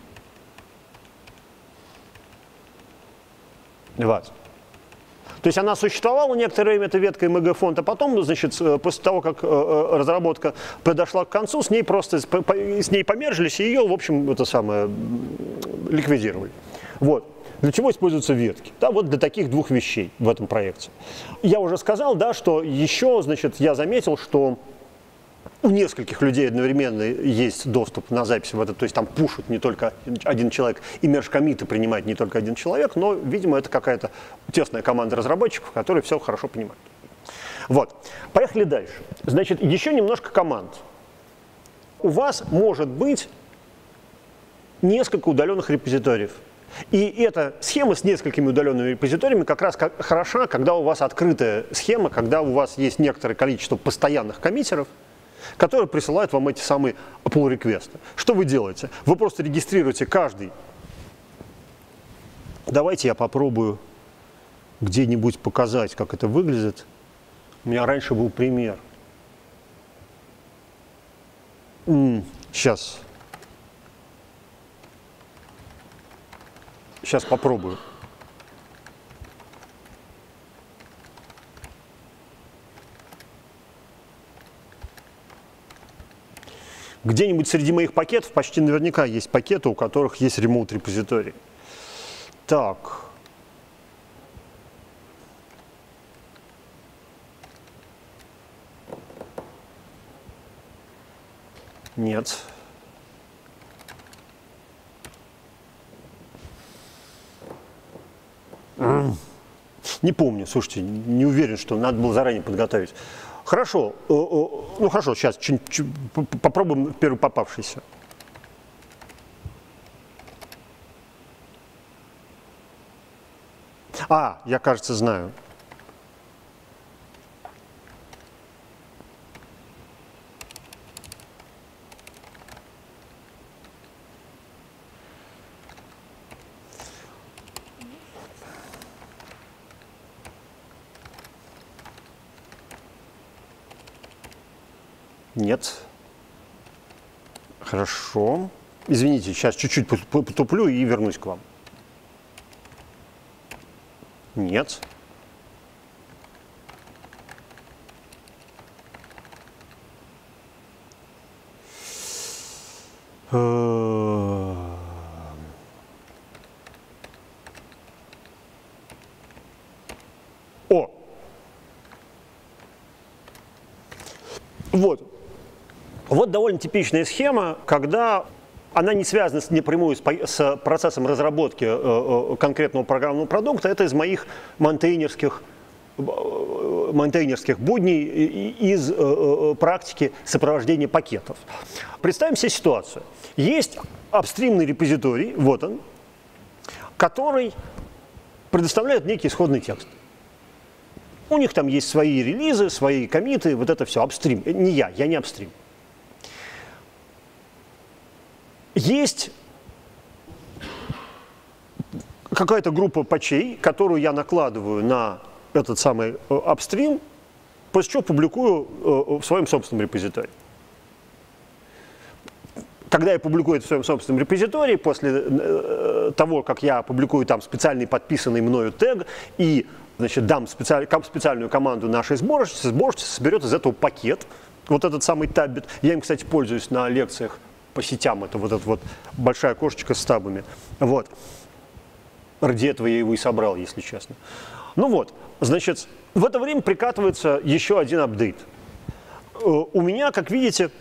Вот. То есть она существовала некоторое время, эта ветка ИМГ-фонд, а потом, значит, после того, как разработка подошла к концу, с ней помержились, и ее, в общем, это самое, ликвидировали. Вот. Для чего используются ветки? Да, вот для таких двух вещей в этом проекте. Я уже сказал, да, что еще, значит, я заметил, что у нескольких людей одновременно есть доступ на запись в это, то есть там пушит не только один человек, и мерж-коммиты принимает не только один человек, но, видимо, это какая-то тесная команда разработчиков, которые все хорошо понимают. Вот. Поехали дальше. Значит, еще немножко команд. У вас может быть несколько удаленных репозиториев. И эта схема с несколькими удаленными репозиториями как раз хороша, когда у вас открытая схема, когда у вас есть некоторое количество постоянных коммитеров, которые присылают вам эти самые pull-реквесты. Что вы делаете? Вы просто регистрируете каждый. Давайте я попробую где-нибудь показать, как это выглядит. У меня раньше был пример. Сейчас попробую. Где-нибудь среди моих пакетов почти наверняка есть пакеты, у которых есть ремоут-репозиторий. Так. Нет. Не помню, слушайте, не уверен, что надо было заранее подготовить. Хорошо, ну хорошо, сейчас попробуем первый попавшийся. Я, кажется, знаю. Нет. Хорошо. Извините, сейчас чуть-чуть потуплю и вернусь к вам. Нет. Вот довольно типичная схема, когда она не связана напрямую с процессом разработки конкретного программного продукта. Это из моих монтейнерских будней, из практики сопровождения пакетов. Представим себе ситуацию. Есть апстримный репозиторий, вот он, который предоставляет некий исходный текст. У них там есть свои релизы, свои коммиты, вот это все, апстрим. Не я не апстрим. Есть какая-то группа патчей, которую я накладываю на этот самый апстрим, после чего публикую в своем собственном репозитории. Когда я публикую это в своем собственном репозитории, после того, как я публикую там специальный подписанный мною тег и, значит, дам специальную команду нашей сборщице соберет из этого пакет, вот этот самый таббит. Я им, кстати, пользуюсь на лекциях по сетям, это вот эта вот большая кошечка с стабами. Вот. Ради этого я его и собрал, если честно. Ну вот, значит, в это время прикатывается еще один апдейт. У меня, как видите,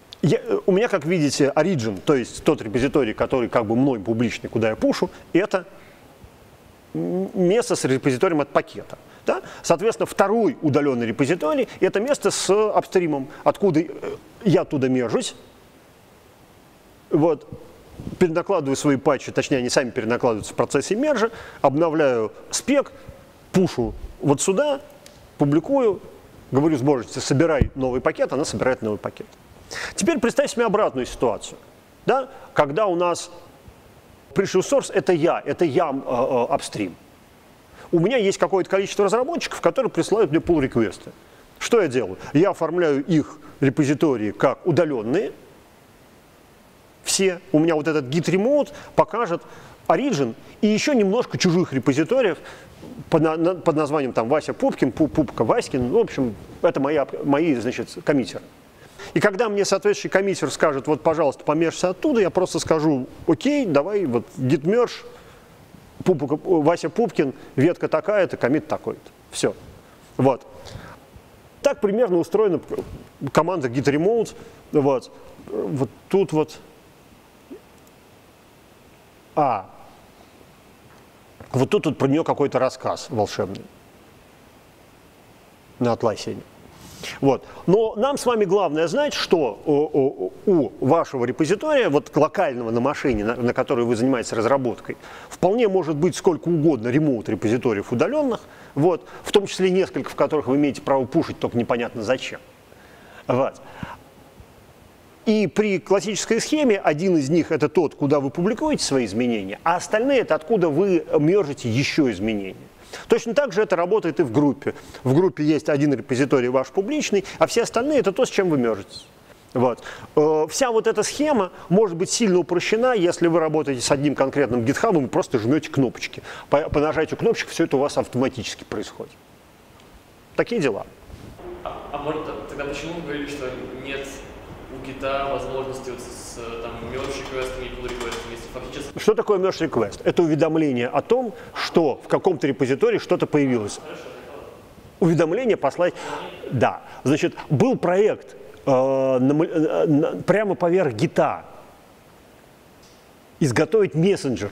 origin, то есть тот репозиторий, который как бы мной публичный, куда я пушу, это место с репозиторием от пакета. Да? Соответственно, второй удаленный репозиторий – это место с апстримом, откуда я туда мержусь. Вот. Перенакладываю свои патчи, точнее, они сами перенакладываются в процессе мержа, обновляю спек, пушу вот сюда, публикую, говорю сборщице, собирай новый пакет, она собирает новый пакет. Теперь представьте себе обратную ситуацию. Да? Когда у нас pressure source – это я апстрим. У меня есть какое-то количество разработчиков, которые присылают мне pull-реквесты. Что я делаю? Я оформляю их репозитории как удаленные. Все. У меня вот этот git remote покажет origin и еще немножко чужих репозиториев под названием там Вася Пупкин, Пупка Васькин. В общем, это мои, значит, коммитеры. И когда мне соответствующий коммитер скажет, вот, пожалуйста, помержься оттуда, я просто скажу, окей, давай, вот, git merge, Вася Пупкин, ветка такая-то, коммит такой-то. Все. Вот. Так примерно устроена команда git remote. Вот. Вот тут вот. Вот тут про нее какой-то рассказ волшебный на Atlassian. Вот. Но нам с вами главное знать, что у вашего репозитория, вот локального на машине, на которой вы занимаетесь разработкой, вполне может быть сколько угодно ремоут-репозиториев удаленных, вот, в том числе несколько, в которых вы имеете право пушить, только непонятно зачем. Вот. И при классической схеме один из них – это тот, куда вы публикуете свои изменения, а остальные – это откуда вы мержите еще изменения. Точно так же это работает и в группе. В группе есть один репозиторий ваш публичный, а все остальные – это то, с чем вы мержитесь. Вот. Вся вот эта схема может быть сильно упрощена, если вы работаете с одним конкретным GitHub, вы просто жмете кнопочки. По нажатию кнопочек все это у вас автоматически происходит. Такие дела. А может, тогда почему вы говорили, что нет у Гита возможности вот с merge реквестами и pull реквестами, если фактически... Что такое merge request? Это уведомление о том, что в каком-то репозитории что-то появилось. Уведомление послать... Да. Значит, был проект прямо поверх гита изготовить мессенджер,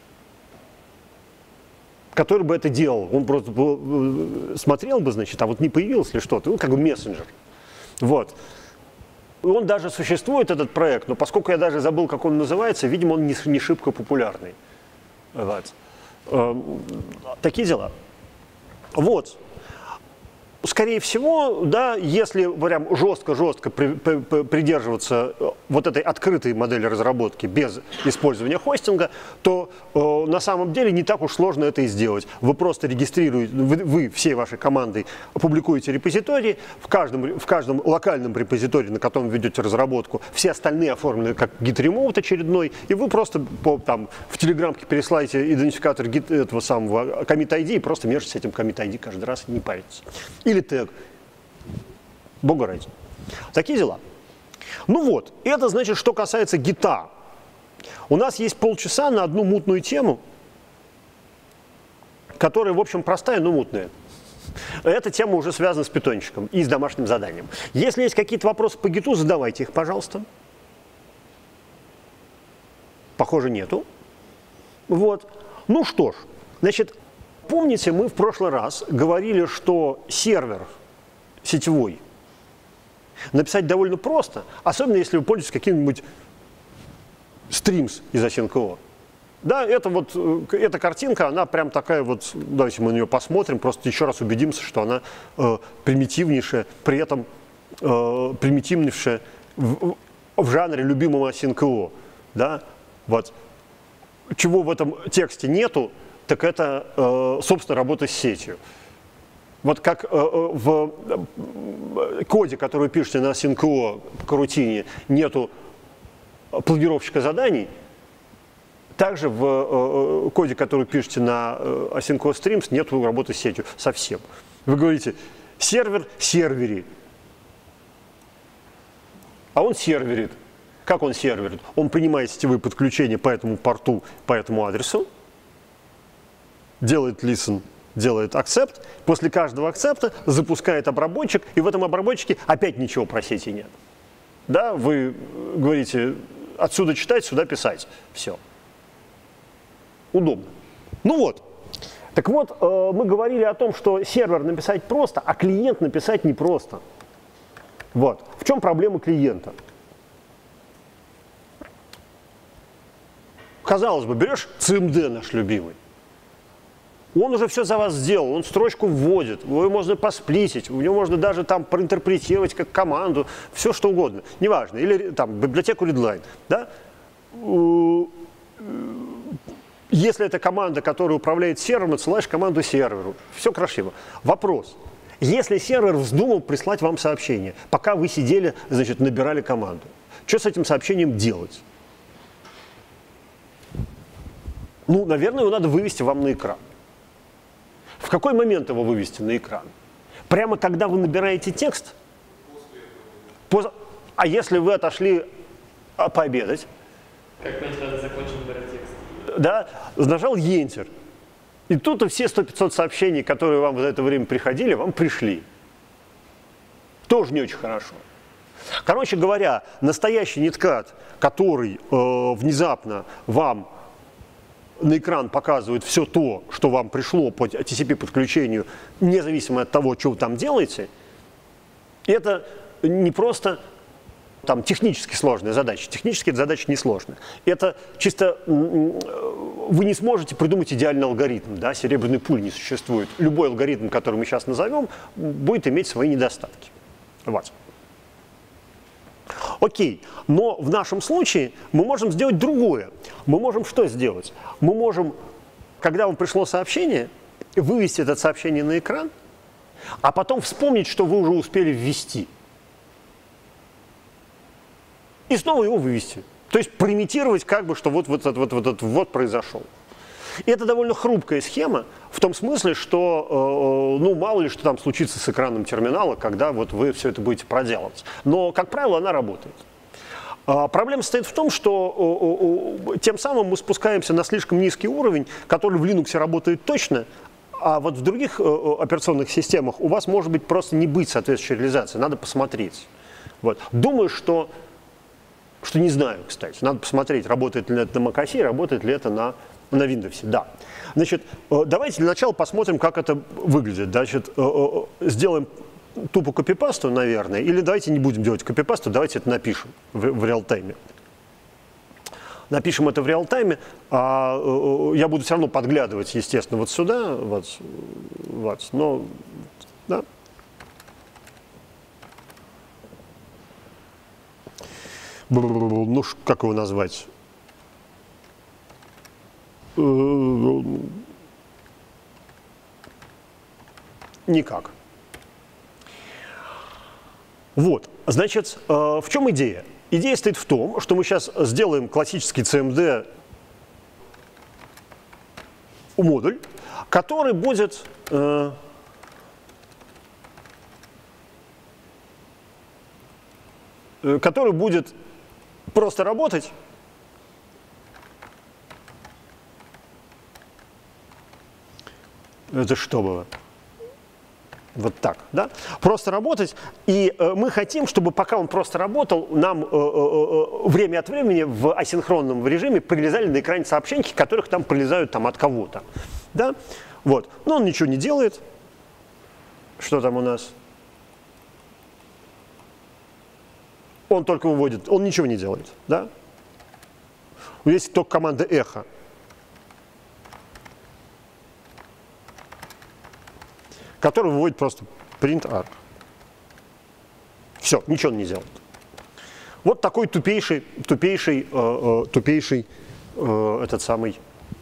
который бы это делал. Он просто смотрел бы, значит, а вот не появилось ли что-то, ну, как бы мессенджер. Вот. Он даже существует, этот проект, но поскольку я даже забыл, как он называется, видимо, он не шибко популярный. Вот. Такие дела. Вот. Скорее всего, да, если прям жестко-жестко придерживаться вот этой открытой модели разработки без использования хостинга, то на самом деле не так уж сложно это и сделать. Вы просто регистрируете, вы всей вашей командой публикуете репозитории, в каждом локальном репозитории, на котором ведете разработку, все остальные оформлены как git remote очередной, и вы просто в телеграмке пересылаете идентификатор этого самого commit ID и просто мержите с этим commit ID каждый раз, не паритесь. Или тег. Бога ради. Такие дела. Ну вот, это значит, что касается гита. У нас есть полчаса на одну мутную тему, которая, в общем, простая, но мутная. Эта тема уже связана с питончиком и с домашним заданием. Если есть какие-то вопросы по гиту, задавайте их, пожалуйста. Похоже, нету. Вот. Ну что ж, значит, помните, мы в прошлый раз говорили, что сервер сетевой написать довольно просто, особенно если вы пользуетесь каким-нибудь streams из Async.io. Да, это вот, эта картинка, она прям такая вот, давайте мы на нее посмотрим, просто еще раз убедимся, что она примитивнейшая, при этом примитивнейшая в жанре любимого Async.io. Да? Вот. Чего в этом тексте нету, так это, собственно, работа с сетью. Вот как в коде, который вы пишете на Async.io к рутине, нету планировщика заданий, также в коде, который пишете на Async.io Streams, нету работы с сетью совсем. Вы говорите сервер сервери, а он серверит. Как он серверит? Он принимает сетевые подключения по этому порту, по этому адресу, делает listen, делает accept, после каждого акцепта запускает обработчик, и в этом обработчике опять ничего про сети нет. Да, вы говорите, отсюда читать, сюда писать. Все. Удобно. Ну вот. Так вот, мы говорили о том, что сервер написать просто, а клиент написать непросто. Вот. В чем проблема клиента? Казалось бы, берешь CMD наш любимый. Он уже все за вас сделал, он строчку вводит, его можно посплитить, у него можно даже там проинтерпретировать как команду, все что угодно, неважно, или там библиотеку readline. Да? Если это команда, которая управляет сервером, отсылаешь команду серверу, все красиво. Вопрос. Если сервер вздумал прислать вам сообщение, пока вы сидели, значит, набирали команду, что с этим сообщением делать? Ну, наверное, его надо вывести вам на экран. В какой момент его вывести на экран? Прямо когда вы набираете текст? А если вы отошли пообедать? Как понять, когда закончил набирать текст? Да, нажал Enter. И тут все 100-500 сообщений, которые вам за это время приходили, вам пришли. Тоже не очень хорошо. Короче говоря, настоящий неткат, который внезапно вам на экран показывает все то, что вам пришло по TCP-подключению, независимо от того, что вы там делаете, это не просто там, технически сложная задача. Технически эта задача несложная. Это чисто вы не сможете придумать идеальный алгоритм. Да? Серебряной пули не существует. Любой алгоритм, который мы сейчас назовем, будет иметь свои недостатки. Вот. Окей, но в нашем случае мы можем сделать другое. Мы можем что сделать? Мы можем, когда вам пришло сообщение, вывести это сообщение на экран, а потом вспомнить, что вы уже успели ввести. И снова его вывести. То есть примитировать, как бы, что вот этот ввод произошел. И это довольно хрупкая схема, в том смысле, что, ну, мало ли что там случится с экраном терминала, когда вот вы все это будете проделывать. Но, как правило, она работает. Проблема состоит в том, что тем самым мы спускаемся на слишком низкий уровень, который в Linux работает точно, а вот в других операционных системах у вас может быть просто не быть соответствующей реализации. Надо посмотреть. Вот. Думаю, что не знаю, кстати. Надо посмотреть, работает ли это на macOS, работает ли это на Windows. Да. Значит, давайте для начала посмотрим, как это выглядит. Значит, сделаем тупо копипасту, наверное, или давайте не будем делать копипасту, давайте это напишем в реал-тайме. Напишем это в реал-тайме, а я буду все равно подглядывать, естественно, вот сюда, вот, но, да. Ну, как его назвать? Никак. Вот, значит, в чем идея? Идея стоит в том, что мы сейчас сделаем классический CMD модуль, который будет просто работать. Это что было? Вот так, да? Просто работать. И мы хотим, чтобы пока он просто работал, нам время от времени в асинхронном режиме прилезали на экране сообщения, которых там прилезают там, от кого-то. Да? Вот. Но он ничего не делает. Что там у нас? Он только выводит, он ничего не делает. Да? Есть только команда эхо. Который выводит просто print arg. Все, ничего он не делает. Вот такой тупейший этот самый,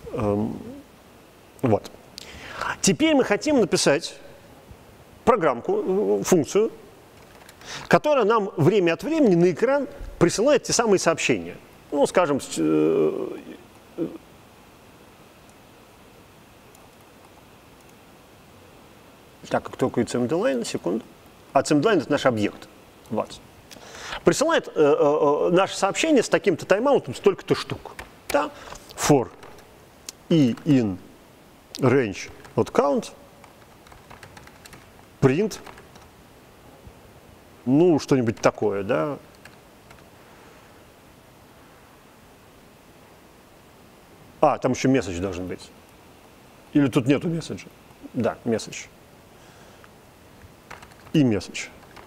вот. Теперь мы хотим написать программку, функцию, которая нам время от времени на экран присылает те самые сообщения. Ну, скажем, так, как только CMD-line, секунду. А CMD-line — это наш объект. Вот. присылает наше сообщение с таким-то тайм-аутом столько-то штук. Да? For и in range от count print, ну, что-нибудь такое, да. А, там еще месседж должен быть. Или тут нету месседжа? Да, месседж. И месседж.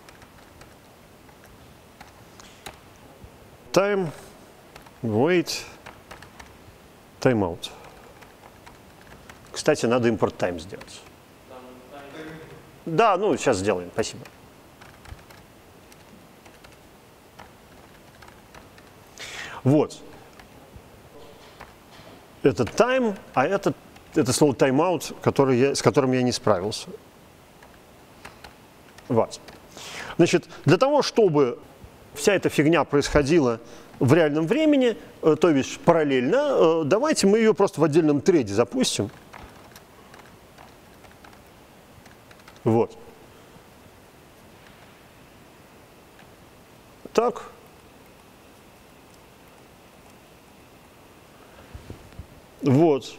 Time, wait, timeout. Кстати, надо импорт time сделать. Да, ну, сейчас сделаем, спасибо. Вот. Это time, а это слово timeout, с которым я не справился. Вот. Значит, для того, чтобы вся эта фигня происходила в реальном времени, то есть параллельно, давайте мы ее просто в отдельном треде запустим. Вот. Так. Вот.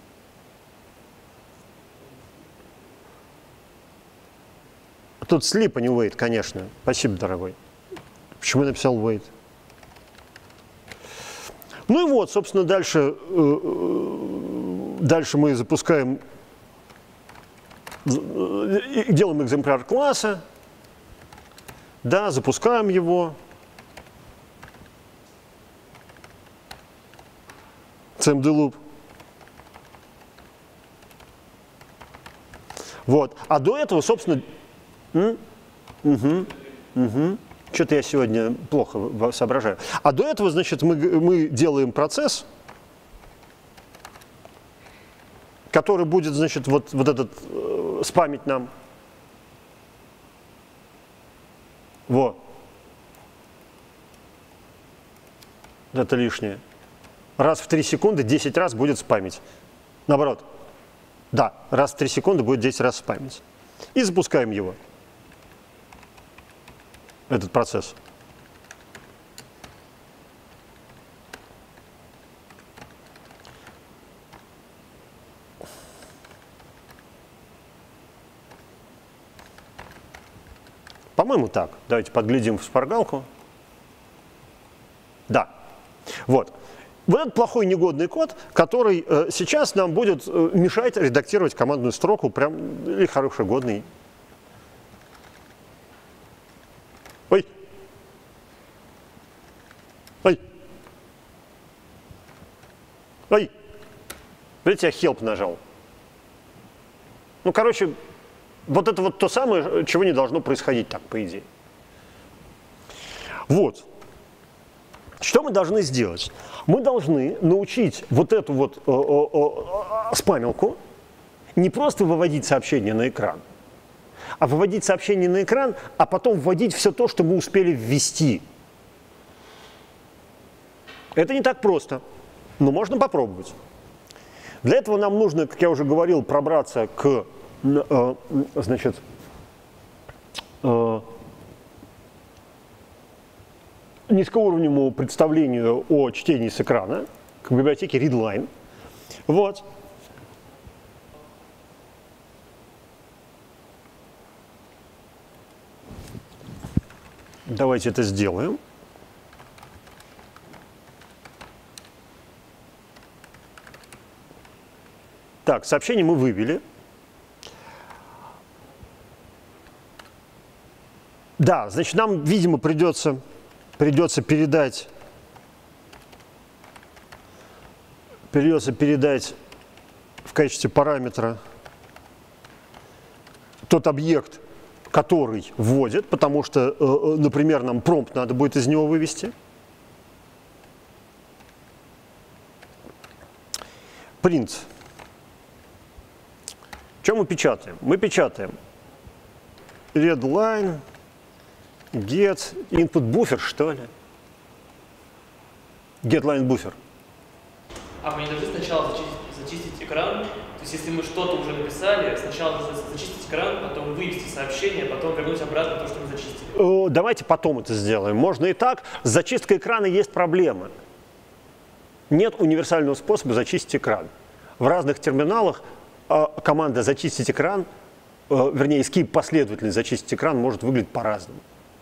Тут sleep, а не wait, конечно. Спасибо, дорогой. Почему я написал wait? Ну и вот, собственно, дальше мы запускаем, делаем экземпляр класса, да, запускаем его. CMD loop. Вот. А до этого, собственно, что-то я сегодня плохо соображаю. А до этого, значит, мы делаем процесс, который будет, значит, вот этот спамить нам. Вот. Это лишнее. Раз в 3 секунды 10 раз будет спамить. Наоборот. Да, раз в 3 секунды будет 10 раз спамить. И запускаем его. Этот процесс. По-моему, так. Давайте подглядим в шпаргалку. Да. Вот. Вот этот плохой негодный код, который сейчас нам будет мешать редактировать командную строку, прям, или хороший годный. Ой. Ой. Ой. Видите, я help нажал. Ну, короче, вот это вот то самое, чего не должно происходить так, по идее. Вот. Что мы должны сделать? Мы должны научить вот эту вот спамилку не просто выводить сообщение на экран, а выводить сообщение на экран, а потом вводить все то, что мы успели ввести. Это не так просто, но можно попробовать. Для этого нам нужно, как я уже говорил, пробраться к, значит, низкоуровневому представлению о чтении с экрана, к библиотеке readline. Вот. Давайте это сделаем. Так, сообщение мы вывели. Да, значит, нам, видимо, придется передать в качестве параметра тот объект, который вводит, потому что, например, нам промпт надо будет из него вывести. Print. Что мы печатаем? Мы печатаем readline, get, input buffer, что ли? GetLine buffer. А мы не должны сначала зачистить экран. То есть если мы что-то уже написали, сначала нужно зачистить экран, потом вывести сообщение, потом вернуть обратно то, что мы зачистили. Давайте потом это сделаем. Можно и так. С зачисткой экрана есть проблемы. Нет универсального способа зачистить экран. В разных терминалах команда «зачистить экран», вернее, escape-последовательность «зачистить экран» может выглядеть по-разному.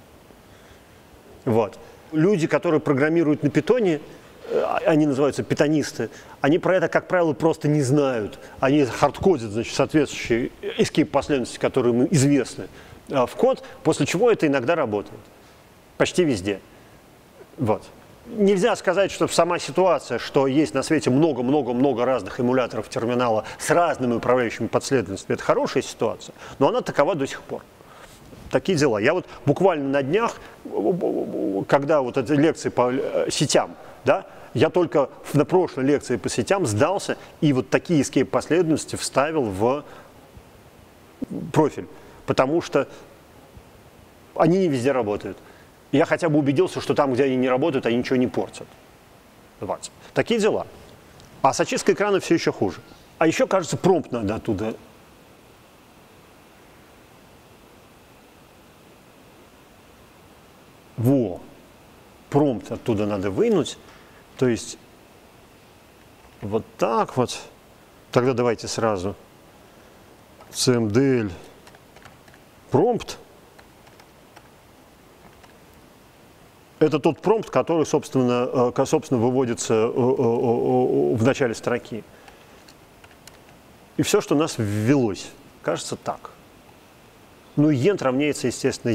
Вот. Люди, которые программируют на питоне, они называются питонисты, они про это, как правило, просто не знают. Они хардкодят, значит, соответствующие escape-последовательности, которые им известны, в код, после чего это иногда работает. Почти везде. Вот. Нельзя сказать, что сама ситуация, что есть на свете много-много-много разных эмуляторов терминала с разными управляющими последовательностями, это хорошая ситуация, но она такова до сих пор. Такие дела. Я вот буквально на днях, когда вот эти лекции по сетям, да, я только на прошлой лекции по сетям сдался и вот такие escape-последовательности вставил в профиль, потому что они не везде работают. Я хотя бы убедился, что там, где они не работают, они ничего не портят. Вот. Такие дела. А с очисткой экрана все еще хуже. А еще, кажется, промпт надо оттуда. Во. Промпт оттуда надо вынуть. То есть вот так вот. Тогда давайте сразу cmdl промпт. Это тот промпт, который, собственно, выводится в начале строки. И все, что у нас ввелось, кажется так. Ну, end равняется, естественно,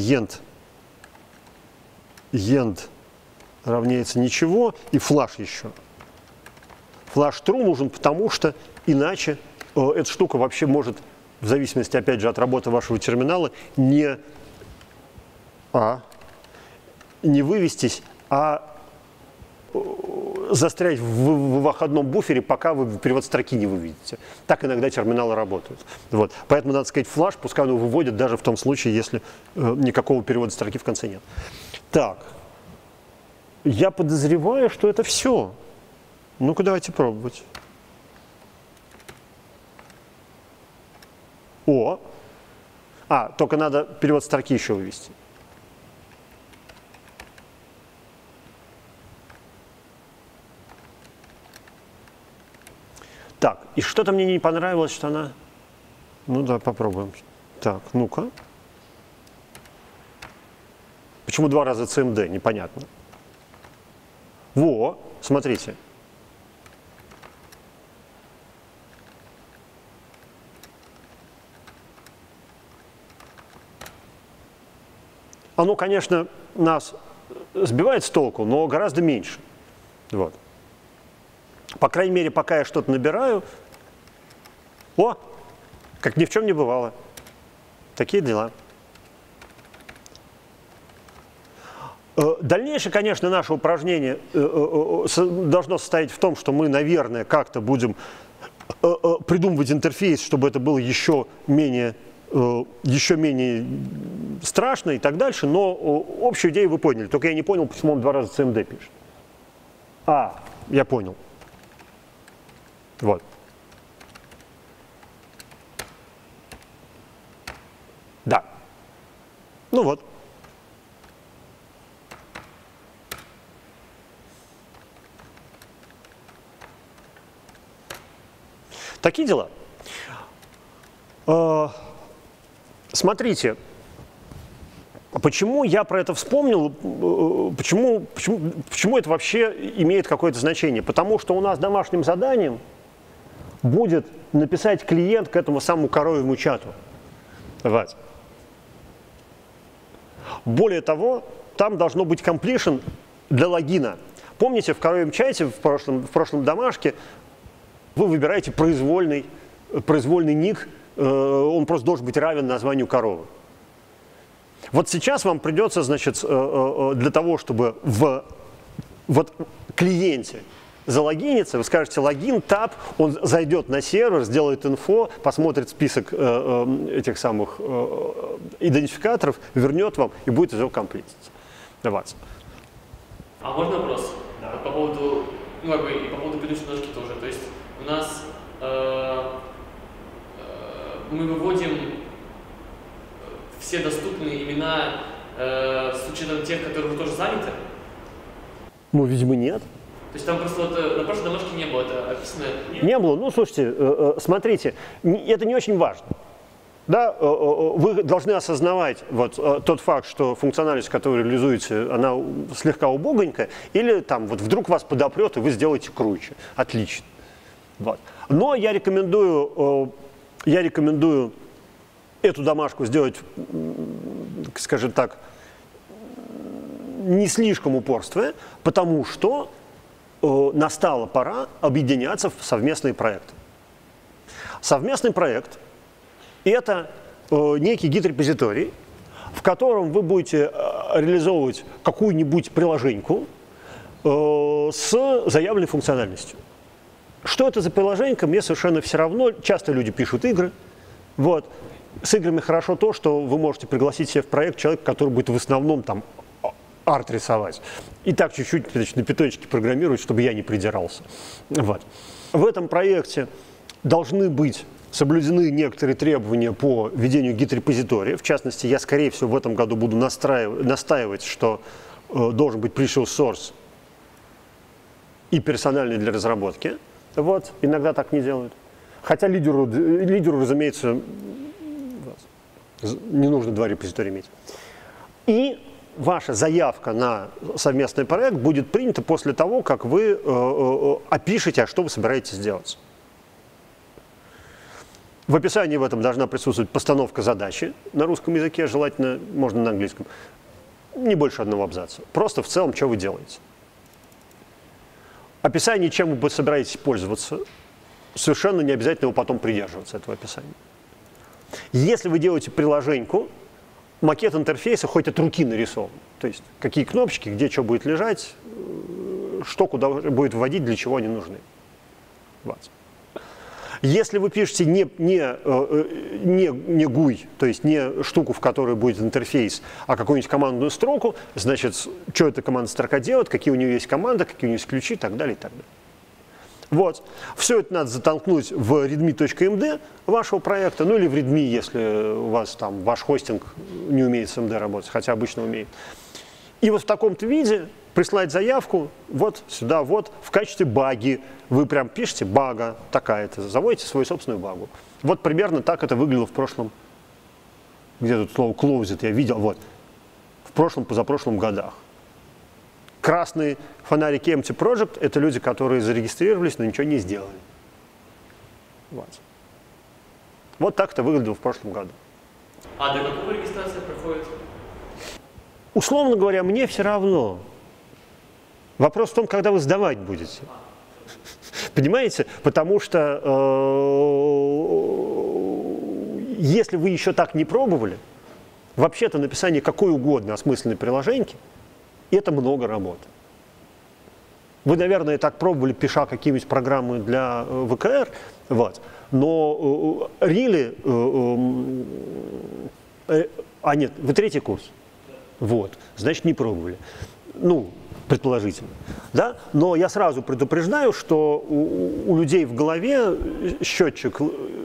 end равняется ничего, и флаш еще. Флаш true нужен, потому что иначе эта штука вообще может, в зависимости, опять же, от работы вашего терминала, не вывестись, а застрять в выходном буфере, пока вы перевод строки не выведете. Так иногда терминалы работают. Вот. Поэтому, надо сказать, флаш, пускай он выводит даже в том случае, если никакого перевода строки в конце нет. Так. Я подозреваю, что это все. Ну-ка, давайте пробовать. Только надо перевод строки еще вывести. Так, и что-то мне не понравилось, что она... Ну да, попробуем. Так, ну-ка. Почему 2 раза cmd? Непонятно. Во, смотрите. Оно, конечно, нас сбивает с толку, но гораздо меньше. Вот. По крайней мере, пока я что-то набираю, как ни в чем не бывало. Такие дела. Дальнейшее, конечно, наше упражнение должно состоять в том, что мы, наверное, как-то будем придумывать интерфейс, чтобы это было еще менее страшно и так дальше, но общую идею вы поняли. Только я не понял, почему он 2 раза cmd пишет. Я понял. Вот. Да. Ну вот. Такие дела. Смотрите, почему я про это вспомнил, почему это вообще имеет какое-то значение? Потому что у нас домашним заданием будет написать клиент к этому самому коровьему чату. Вот. Более того, там должно быть completion для логина. Помните, в коровьем чате, в прошлом домашке, вы выбираете произвольный ник, он просто должен быть равен названию коровы. Вот сейчас вам придется, значит, для того, чтобы в клиенте залогиниться, вы скажете логин, таб, он зайдет на сервер, сделает инфо, посмотрит список этих самых идентификаторов, вернет вам и будет из него комплектиться. Давайте. А можно вопрос? Да. По поводу, и по поводу предыдущей ножки тоже. То есть у нас мы выводим все доступные имена с учетом тех, которые уже тоже заняты? Ну, видимо, нет. То есть там просто вот на прошлой домашке не было, это описано? Не было. Ну, слушайте, смотрите, это не очень важно. Да, вы должны осознавать вот тот факт, что функциональность, которую реализуете, она слегка убогонькая, или там вот вдруг вас подопрет, и вы сделаете круче. Отлично. Вот. Но я рекомендую эту домашку сделать, скажем так, не слишком упорствуя, потому что настала пора объединяться в совместные проекты. Совместный проект – это некий гид-репозиторий, в котором вы будете реализовывать какую-нибудь приложеньку с заявленной функциональностью. Что это за приложенька, мне совершенно все равно. Часто люди пишут игры. Вот. С играми хорошо то, что вы можете пригласить себе в проект человека, который будет в основном там арт рисовать. И так чуть-чуть, значит, на питончике программировать, чтобы я не придирался. Вот. В этом проекте должны быть соблюдены некоторые требования по ведению гид-репозитория. В частности, я, скорее всего, в этом году буду настаивать, что должен быть precious source и персональный для разработки. Вот. Иногда так не делают. Хотя лидеру, разумеется, не нужно два репозитория иметь. И ваша заявка на совместный проект будет принята после того, как вы опишете, а что вы собираетесь делать. В описании в этом должна присутствовать постановка задачи на русском языке, желательно, можно на английском. Не больше одного абзаца. Просто в целом, что вы делаете. Описание, чем вы собираетесь пользоваться, совершенно не обязательно его потом придерживаться, этого описания. Если вы делаете приложеньку, макет интерфейса хоть от руки нарисован. То есть какие кнопочки, где что будет лежать, что куда будет вводить, для чего они нужны. Вот. Если вы пишете не GUI, то есть не штуку, в которой будет интерфейс, а какую-нибудь командную строку, значит, что эта командная строка делает, какие у нее есть команды, какие у нее есть ключи и так далее, и так далее. Вот. Все это надо затолкнуть в readme.md вашего проекта, ну или в readme, если у вас там ваш хостинг не умеет с MD работать, хотя обычно умеет. И вот в таком-то виде прислать заявку вот сюда, вот в качестве баги. Вы прям пишете бага такая-то, заводите свою собственную багу. Вот примерно так это выглядело в прошлом, где тут слово closed я видел, вот, в прошлом, позапрошлом годах. Красные фонарики Empty Project – это люди, которые зарегистрировались, но ничего не сделали. Вот. Вот так это выглядело в прошлом году. А до какого регистрация проходит? Условно говоря, мне все равно. Вопрос в том, когда вы сдавать будете. Понимаете? Потому что если вы еще так не пробовали, вообще-то написание какой угодно осмысленной приложеньки – это много работы. Вы, наверное, так пробовали, пиша какие-нибудь программы для ВКР, вот. Но really, нет, вы третий курс. Вот, значит, не пробовали. Ну, предположительно. Да? Но я сразу предупреждаю, что у людей в голове счетчик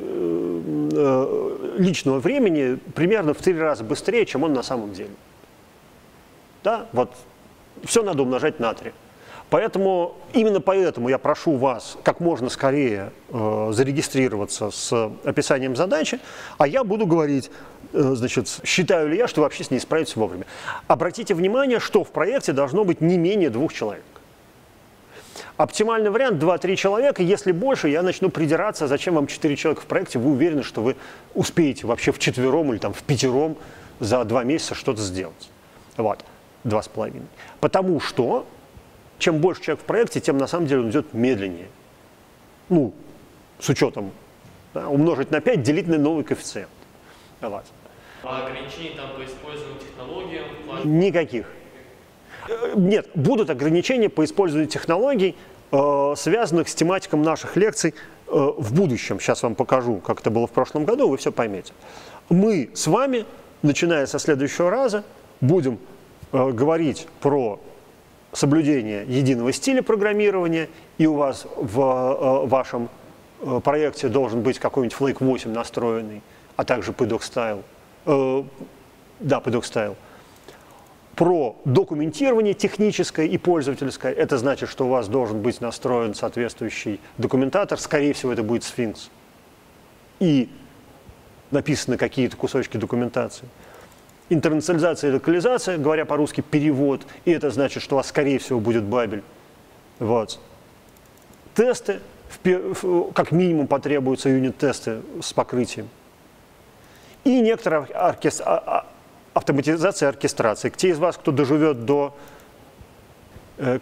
личного времени примерно в 3 раза быстрее, чем он на самом деле. Да? Вот. Все надо умножать на 3. Поэтому, именно поэтому я прошу вас как можно скорее зарегистрироваться с описанием задачи, а я буду говорить, значит, считаю ли я, что вообще с ней справиться вовремя. Обратите внимание, что в проекте должно быть не менее 2 человек. Оптимальный вариант 2-3 человека, если больше, я начну придираться, зачем вам 4 человека в проекте, вы уверены, что вы успеете вообще вчетвером или там впятером за 2 месяца что-то сделать. Вот, 2,5. Потому что чем больше человек в проекте, тем на самом деле он идет медленнее. Ну, с учетом, да, умножить на 5, делить на новый коэффициент. Вот. А ограничений там по использованию технологий? Никаких. Нет, будут ограничения по использованию технологий, связанных с тематикой наших лекций в будущем. Сейчас вам покажу, как это было в прошлом году, вы все поймете. Мы с вами, начиная со следующего раза, будем говорить про соблюдение единого стиля программирования, и у вас в вашем проекте должен быть какой-нибудь Flake 8 настроенный, а также PDocStyle. Да, PDocStyle. Про документирование техническое и пользовательское. Это значит, что у вас должен быть настроен соответствующий документатор. Скорее всего, это будет Sphinx. И написаны какие-то кусочки документации. Интернационализация и локализация, говоря по-русски, перевод. И это значит, что у вас, скорее всего, будет Бабель. Вот. Тесты. Как минимум потребуются юнит-тесты с покрытием. И некоторая автоматизация и оркестрация. Те из вас, кто доживет ну,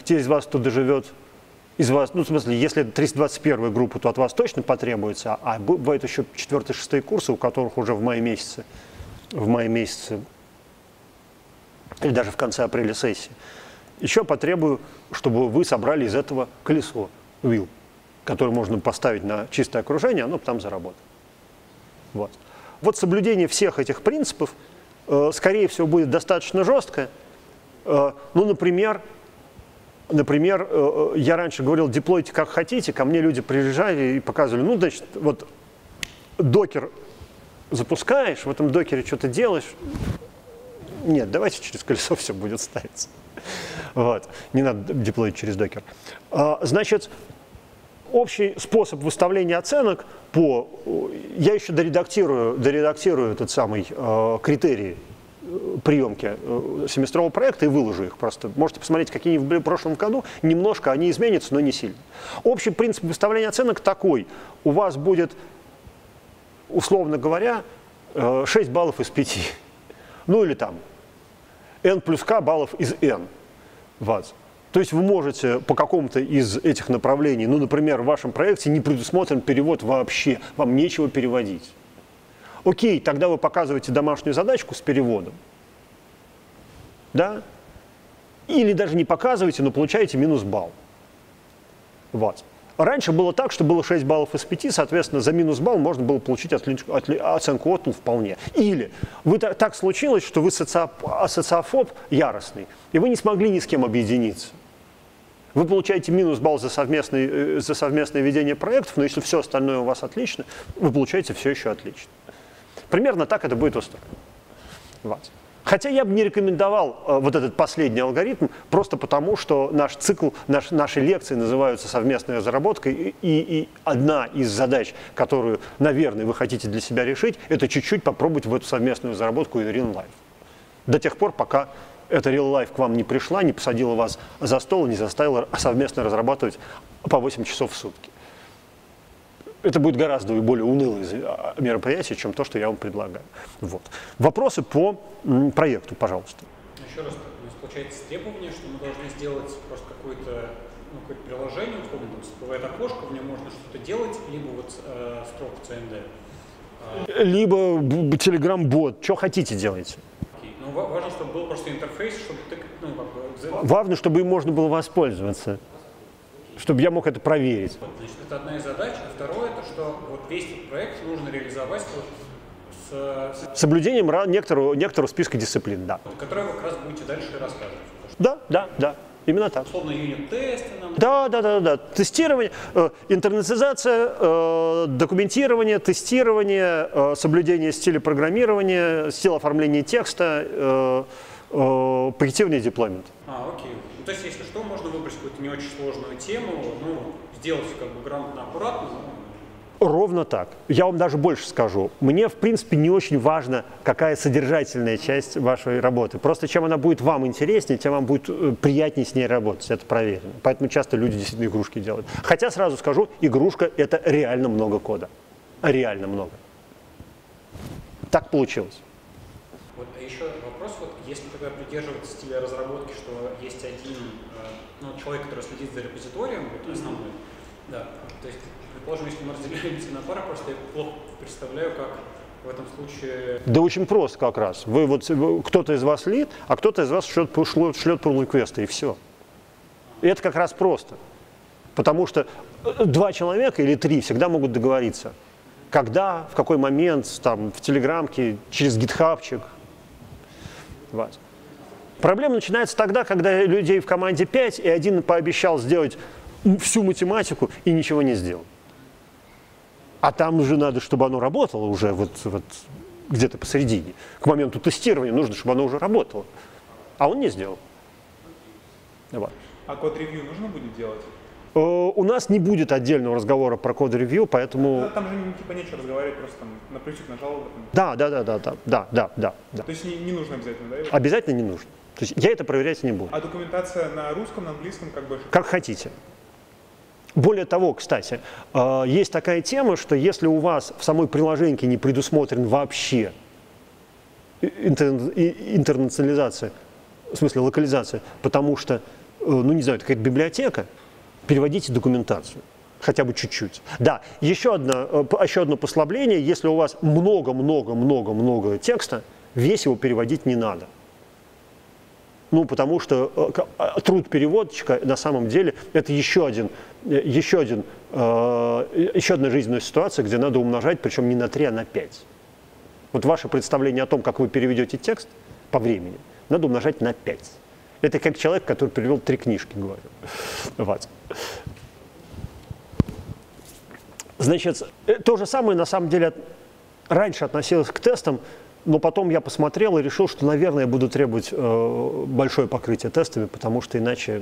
в смысле, если 321 группу, то от вас точно потребуется, а бывают еще 4-6 курсы, у которых уже в мае месяце, или даже в конце апреля сессии. Еще потребую, чтобы вы собрали из этого колесо, wheel, которое можно поставить на чистое окружение, оно там заработает. Вот. Вот соблюдение всех этих принципов, скорее всего, будет достаточно жесткое. Ну, например, я раньше говорил, деплойте как хотите, ко мне люди приезжали и показывали, ну, значит, вот докер запускаешь, в этом докере что-то делаешь. Нет, давайте через колесо все будет ставиться. Вот. Не надо деплоить через докер. Значит, общий способ выставления оценок я еще доредактирую этот самый критерий приемки семестрового проекта и выложу их просто. Можете посмотреть, какие в прошлом году. Немножко они изменятся, но не сильно. Общий принцип выставления оценок такой. У вас будет, условно говоря, 6 баллов из 5. Ну или там n плюс k баллов из n. Вот. То есть вы можете по какому-то из этих направлений, ну, например, в вашем проекте не предусмотрен перевод вообще, вам нечего переводить. Окей, тогда вы показываете домашнюю задачку с переводом. Да? Или даже не показываете, но получаете минус балл. Вот. Раньше было так, что было 6 баллов из 5, соответственно, за минус балл можно было получить оценку «отл» вполне. Или так случилось, что вы социофоб яростный, и вы не смогли ни с кем объединиться. Вы получаете минус балл за совместное ведение проектов, но если все остальное у вас отлично, вы получаете все еще отлично. Примерно так это будет устроено. Вот. Хотя я бы не рекомендовал вот этот последний алгоритм, просто потому, что наш цикл, наши лекции называются «Совместная разработка», и одна из задач, которую, наверное, вы хотите для себя решить, это чуть-чуть попробовать в эту совместную разработку in real life. До тех пор, пока эта real life к вам не пришла, не посадила вас за стол, не заставила совместно разрабатывать по 8 часов в сутки. Это будет гораздо более унылое мероприятие, чем то, что я вам предлагаю. Вот. Вопросы по проекту, пожалуйста. Еще раз, у нас получается требование, что мы должны сделать просто какое-то приложение, условно, там всплывает окошко, в нем можно что-то делать, либо вот строка CND. Либо Telegram-бот, что хотите делайте. Ну, важно, чтобы был просто интерфейс, чтобы ты, Важно, чтобы им можно было воспользоваться. Чтобы я мог это проверить. Значит, это одна из задач. А второе, это что вот весь этот проект нужно реализовать с соблюдением некоторого списка дисциплин, да. Который вы как раз будете дальше рассказывать. Да. Именно так. Условно юнит-тесты нам. Да. Тестирование, интернационализация, документирование, тестирование, соблюдение стиля программирования, стиль оформления текста, пакетирование и деплоймент. Окей. Ну, то есть, если что, можно выбрать какую-то не очень сложную тему, сделать как бы грамотно, аккуратно. Ровно так. Я вам даже больше скажу. Мне, в принципе, не очень важно, какая содержательная часть вашей работы. Просто чем она будет вам интереснее, тем вам будет приятнее с ней работать. Это проверено. Поэтому часто люди действительно игрушки делают. Хотя, сразу скажу, игрушка – это реально много кода. Реально много. Так получилось. Вот, а еще вопрос, если тогда придерживаться стиля разработки, что есть один человек, который следит за репозиторием, это основной, да, то есть, предположим, если мы разделяемся на пары, просто я плохо представляю, как в этом случае... Да очень просто как раз. Кто-то из вас лид, а кто-то из вас шлет pull-реквесты, и все. И это как раз просто. Потому что 2 человека или 3 всегда могут договориться. Когда, в какой момент, там, в телеграмке, через гитхабчик. Вот. Проблема начинается тогда, когда людей в команде 5, и один пообещал сделать всю математику и ничего не сделал. А там же надо, чтобы оно работало уже вот где-то посередине. К моменту тестирования нужно, чтобы оно уже работало. А он не сделал. Вот. А код-ревью нужно будет делать? У нас не будет отдельного разговора про код-ревью, поэтому... Там же типа нечего разговаривать, просто там на плюсик нажал. Да. То есть не нужно обязательно, да? Обязательно не нужно. То есть я это проверять не буду. А документация на русском, на английском как бы? Как хотите. Более того, кстати, есть такая тема, что если у вас в самой приложении не предусмотрен вообще интернационализация, в смысле локализация, потому что, ну не знаю, какая-то библиотека, переводите документацию, хотя бы чуть-чуть. Да, еще одно послабление, если у вас много текста, весь его переводить не надо. Ну, потому что труд переводчика на самом деле это еще одна жизненная ситуация, где надо умножать, причем не на 3, а на 5. Вот ваше представление о том, как вы переведете текст по времени, надо умножать на 5. Это как человек, который перевел 3 книжки, говорю. Вот. Значит, то же самое на самом деле раньше относилось к тестам, но потом я посмотрел и решил, что, наверное, я буду требовать большое покрытие тестами, потому что иначе...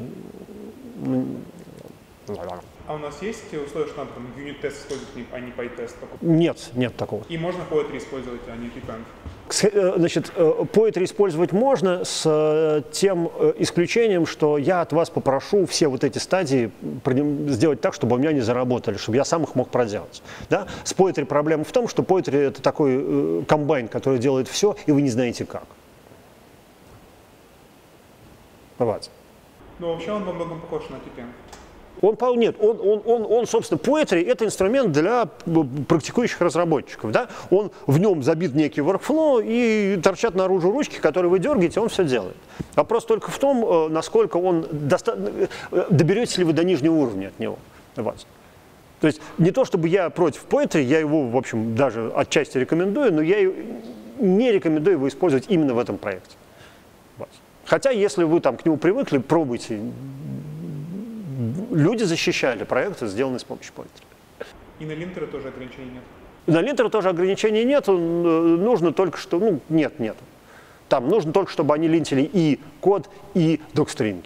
А у нас есть условия, что надо там юнит-тест использовать, а не PyTest? Нет такого. И можно Poetry использовать, а не Clipend? Значит, Poetry использовать можно с тем исключением, что я от вас попрошу все вот эти стадии сделать так, чтобы у меня не заработали, чтобы я сам их мог проделать. Да? С Poetry проблема в том, что Poetry это такой комбайн, который делает все, и вы не знаете как. Вот. Ну, вообще он во многом похож на Clipend. Нет, он, собственно, Poetry — это инструмент для практикующих разработчиков. Да? В нем забит некий workflow, и торчат наружу ручки, которые вы дергаете, он все делает. Вопрос только в том, насколько доберетесь ли вы до нижнего уровня от него. Вот. То есть не то, чтобы я против Poetry, я его, в общем, даже отчасти рекомендую, но я не рекомендую его использовать именно в этом проекте. Вот. Хотя, если вы там к нему привыкли, пробуйте. Люди защищали проекты, сделанные с помощью Poetry. И на линтеры тоже ограничений нет? На линтеры тоже ограничений нет, нужно только что, нет. Там нужно только, чтобы они линтили и код, и докстринги.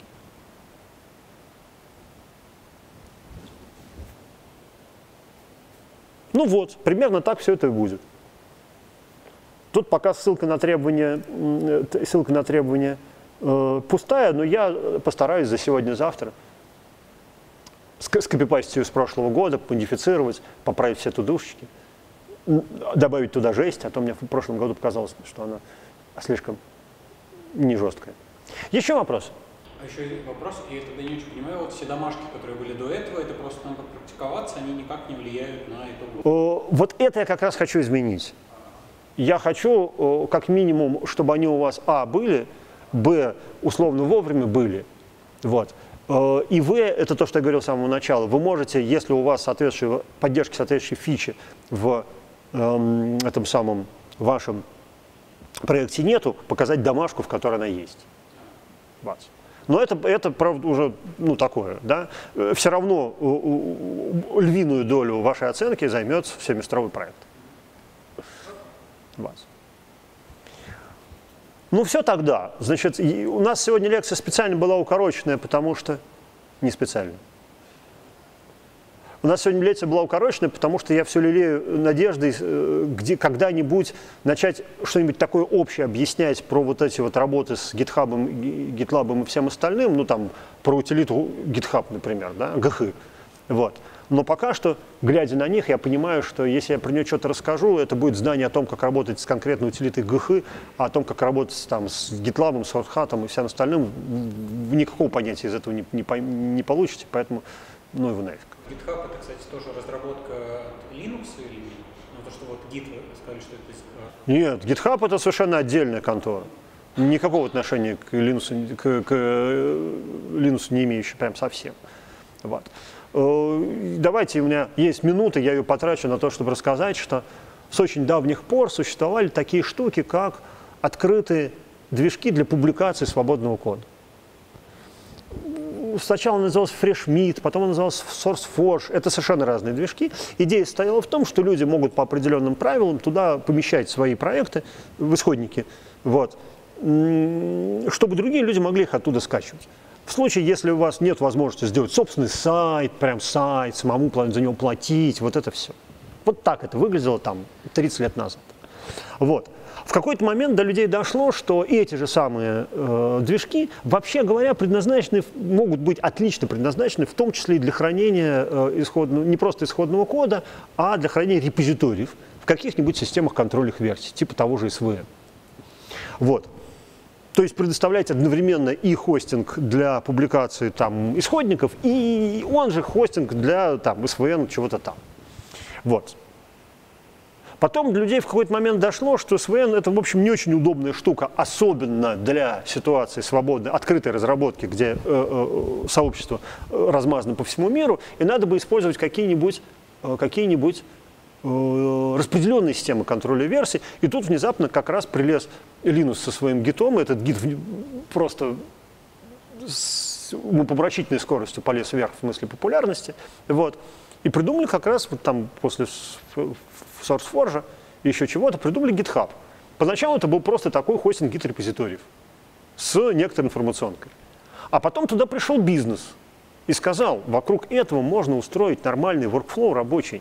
Ну вот, примерно так все это и будет. Тут пока ссылка на требования пустая, но я постараюсь за сегодня-завтра скопипастить ее с прошлого года, модифицировать, поправить все тудушечки, добавить туда жесть, а то мне в прошлом году показалось, что она слишком не жесткая. Еще вопрос? А еще вопрос, я тогда не очень понимаю, вот все домашки, которые были до этого, это просто надо практиковаться, они никак не влияют на итог. Вот это я как раз хочу изменить. Я хочу, как минимум, чтобы они у вас, были, условно вовремя были, вот. И это то, что я говорил с самого начала, вы можете, если у вас поддержки соответствующей фичи в этом самом вашем проекте нету, показать домашку, в которой она есть. Вот. Но это правда, уже такое. Да? Все равно львиную долю вашей оценки займет семестровый проект. Вот. Ну все тогда. Значит, у нас сегодня лекция специально была укороченная, потому что... Не специально. У нас сегодня лекция была укороченная, потому что я все лелею надеждой, когда-нибудь начать что-нибудь такое общее объяснять про вот эти вот работы с GitLab и всем остальным, там про утилиту GitHub, например, да, GH. Вот. Но пока что, глядя на них, я понимаю, что если я про нее что-то расскажу, это будет знание о том, как работать с конкретной утилитой GH, а о том, как работать с GitLab, с SourceHat и всем остальным, никакого понятия из этого не получите, поэтому ну его нафиг. GitHub это, кстати, тоже разработка от Linux или нет? Ну, то, что вот Git, вы сказали, что это... Нет, GitHub это совершенно отдельная контора. Никакого отношения к Linux не имеющей прям совсем. Вот. Давайте, у меня есть минута, я ее потрачу на то, чтобы рассказать, что с очень давних пор существовали такие штуки, как открытые движки для публикации свободного кода. сначала назывался FreshMeat, потом он назывался SourceForge. Это совершенно разные движки. Идея состояла в том, что люди могут по определенным правилам туда помещать свои проекты в исходники, вот, чтобы другие люди могли их оттуда скачивать. В случае, если у вас нет возможности сделать собственный сайт, прям сайт, самому за него платить, вот это все. Вот так это выглядело там 30 лет назад. Вот. В какой-то момент до людей дошло, что эти же самые движки, вообще говоря, предназначены, могут быть отлично предназначены, в том числе и для хранения не просто исходного кода, а для хранения репозиториев в каких-нибудь системах контрольных версий, типа того же SVN. Вот. То есть предоставлять одновременно и хостинг для публикации там, исходников, и он же хостинг для там, SVN чего-то там. Вот. Потом до людей в какой-то момент дошло, что SVN это, в общем, не очень удобная штука, особенно для ситуации свободной, открытой разработки, где сообщество размазано по всему миру, и надо бы использовать какие-нибудь распределенные системы контроля версий. И тут внезапно как раз прилез Linus со своим гитом, этот гит просто с умопомрачительной скоростью полез вверх в смысле популярности. Вот. И придумали как раз вот там после SourceForge и еще чего-то, придумали GitHub. Поначалу это был просто такой хостинг гит-репозиториев с некоторой информационкой. А потом туда пришел бизнес и сказал, вокруг этого можно устроить нормальный workflow рабочий.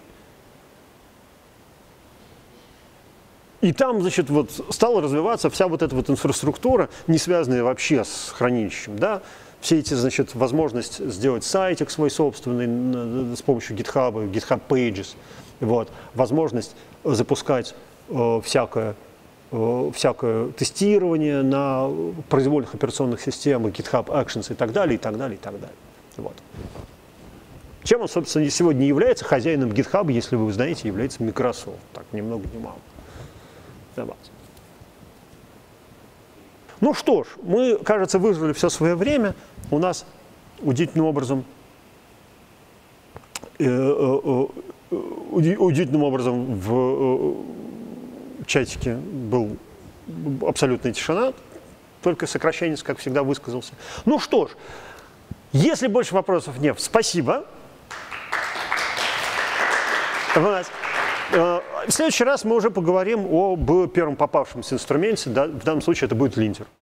И там, значит, вот стала развиваться вся вот эта вот инфраструктура, не связанная вообще с хранилищем, да, все эти, значит, возможность сделать сайтик свой собственный с помощью GitHub, GitHub Pages, вот, возможность запускать всякое тестирование на произвольных операционных системах, GitHub Actions и так далее, и так далее, и так далее. Вот. Чем он, собственно, сегодня является хозяином GitHub, если вы знаете, является Microsoft, так, ни много ни мало. Ну что ж, мы, кажется, выжили все свое время. У нас удивительным образом в чатике был абсолютная тишина, только сокращенец, как всегда, высказался. Ну что ж, если больше вопросов нет, спасибо. В следующий раз мы уже поговорим об первом попавшемся инструменте, да, в данном случае это будет линтер.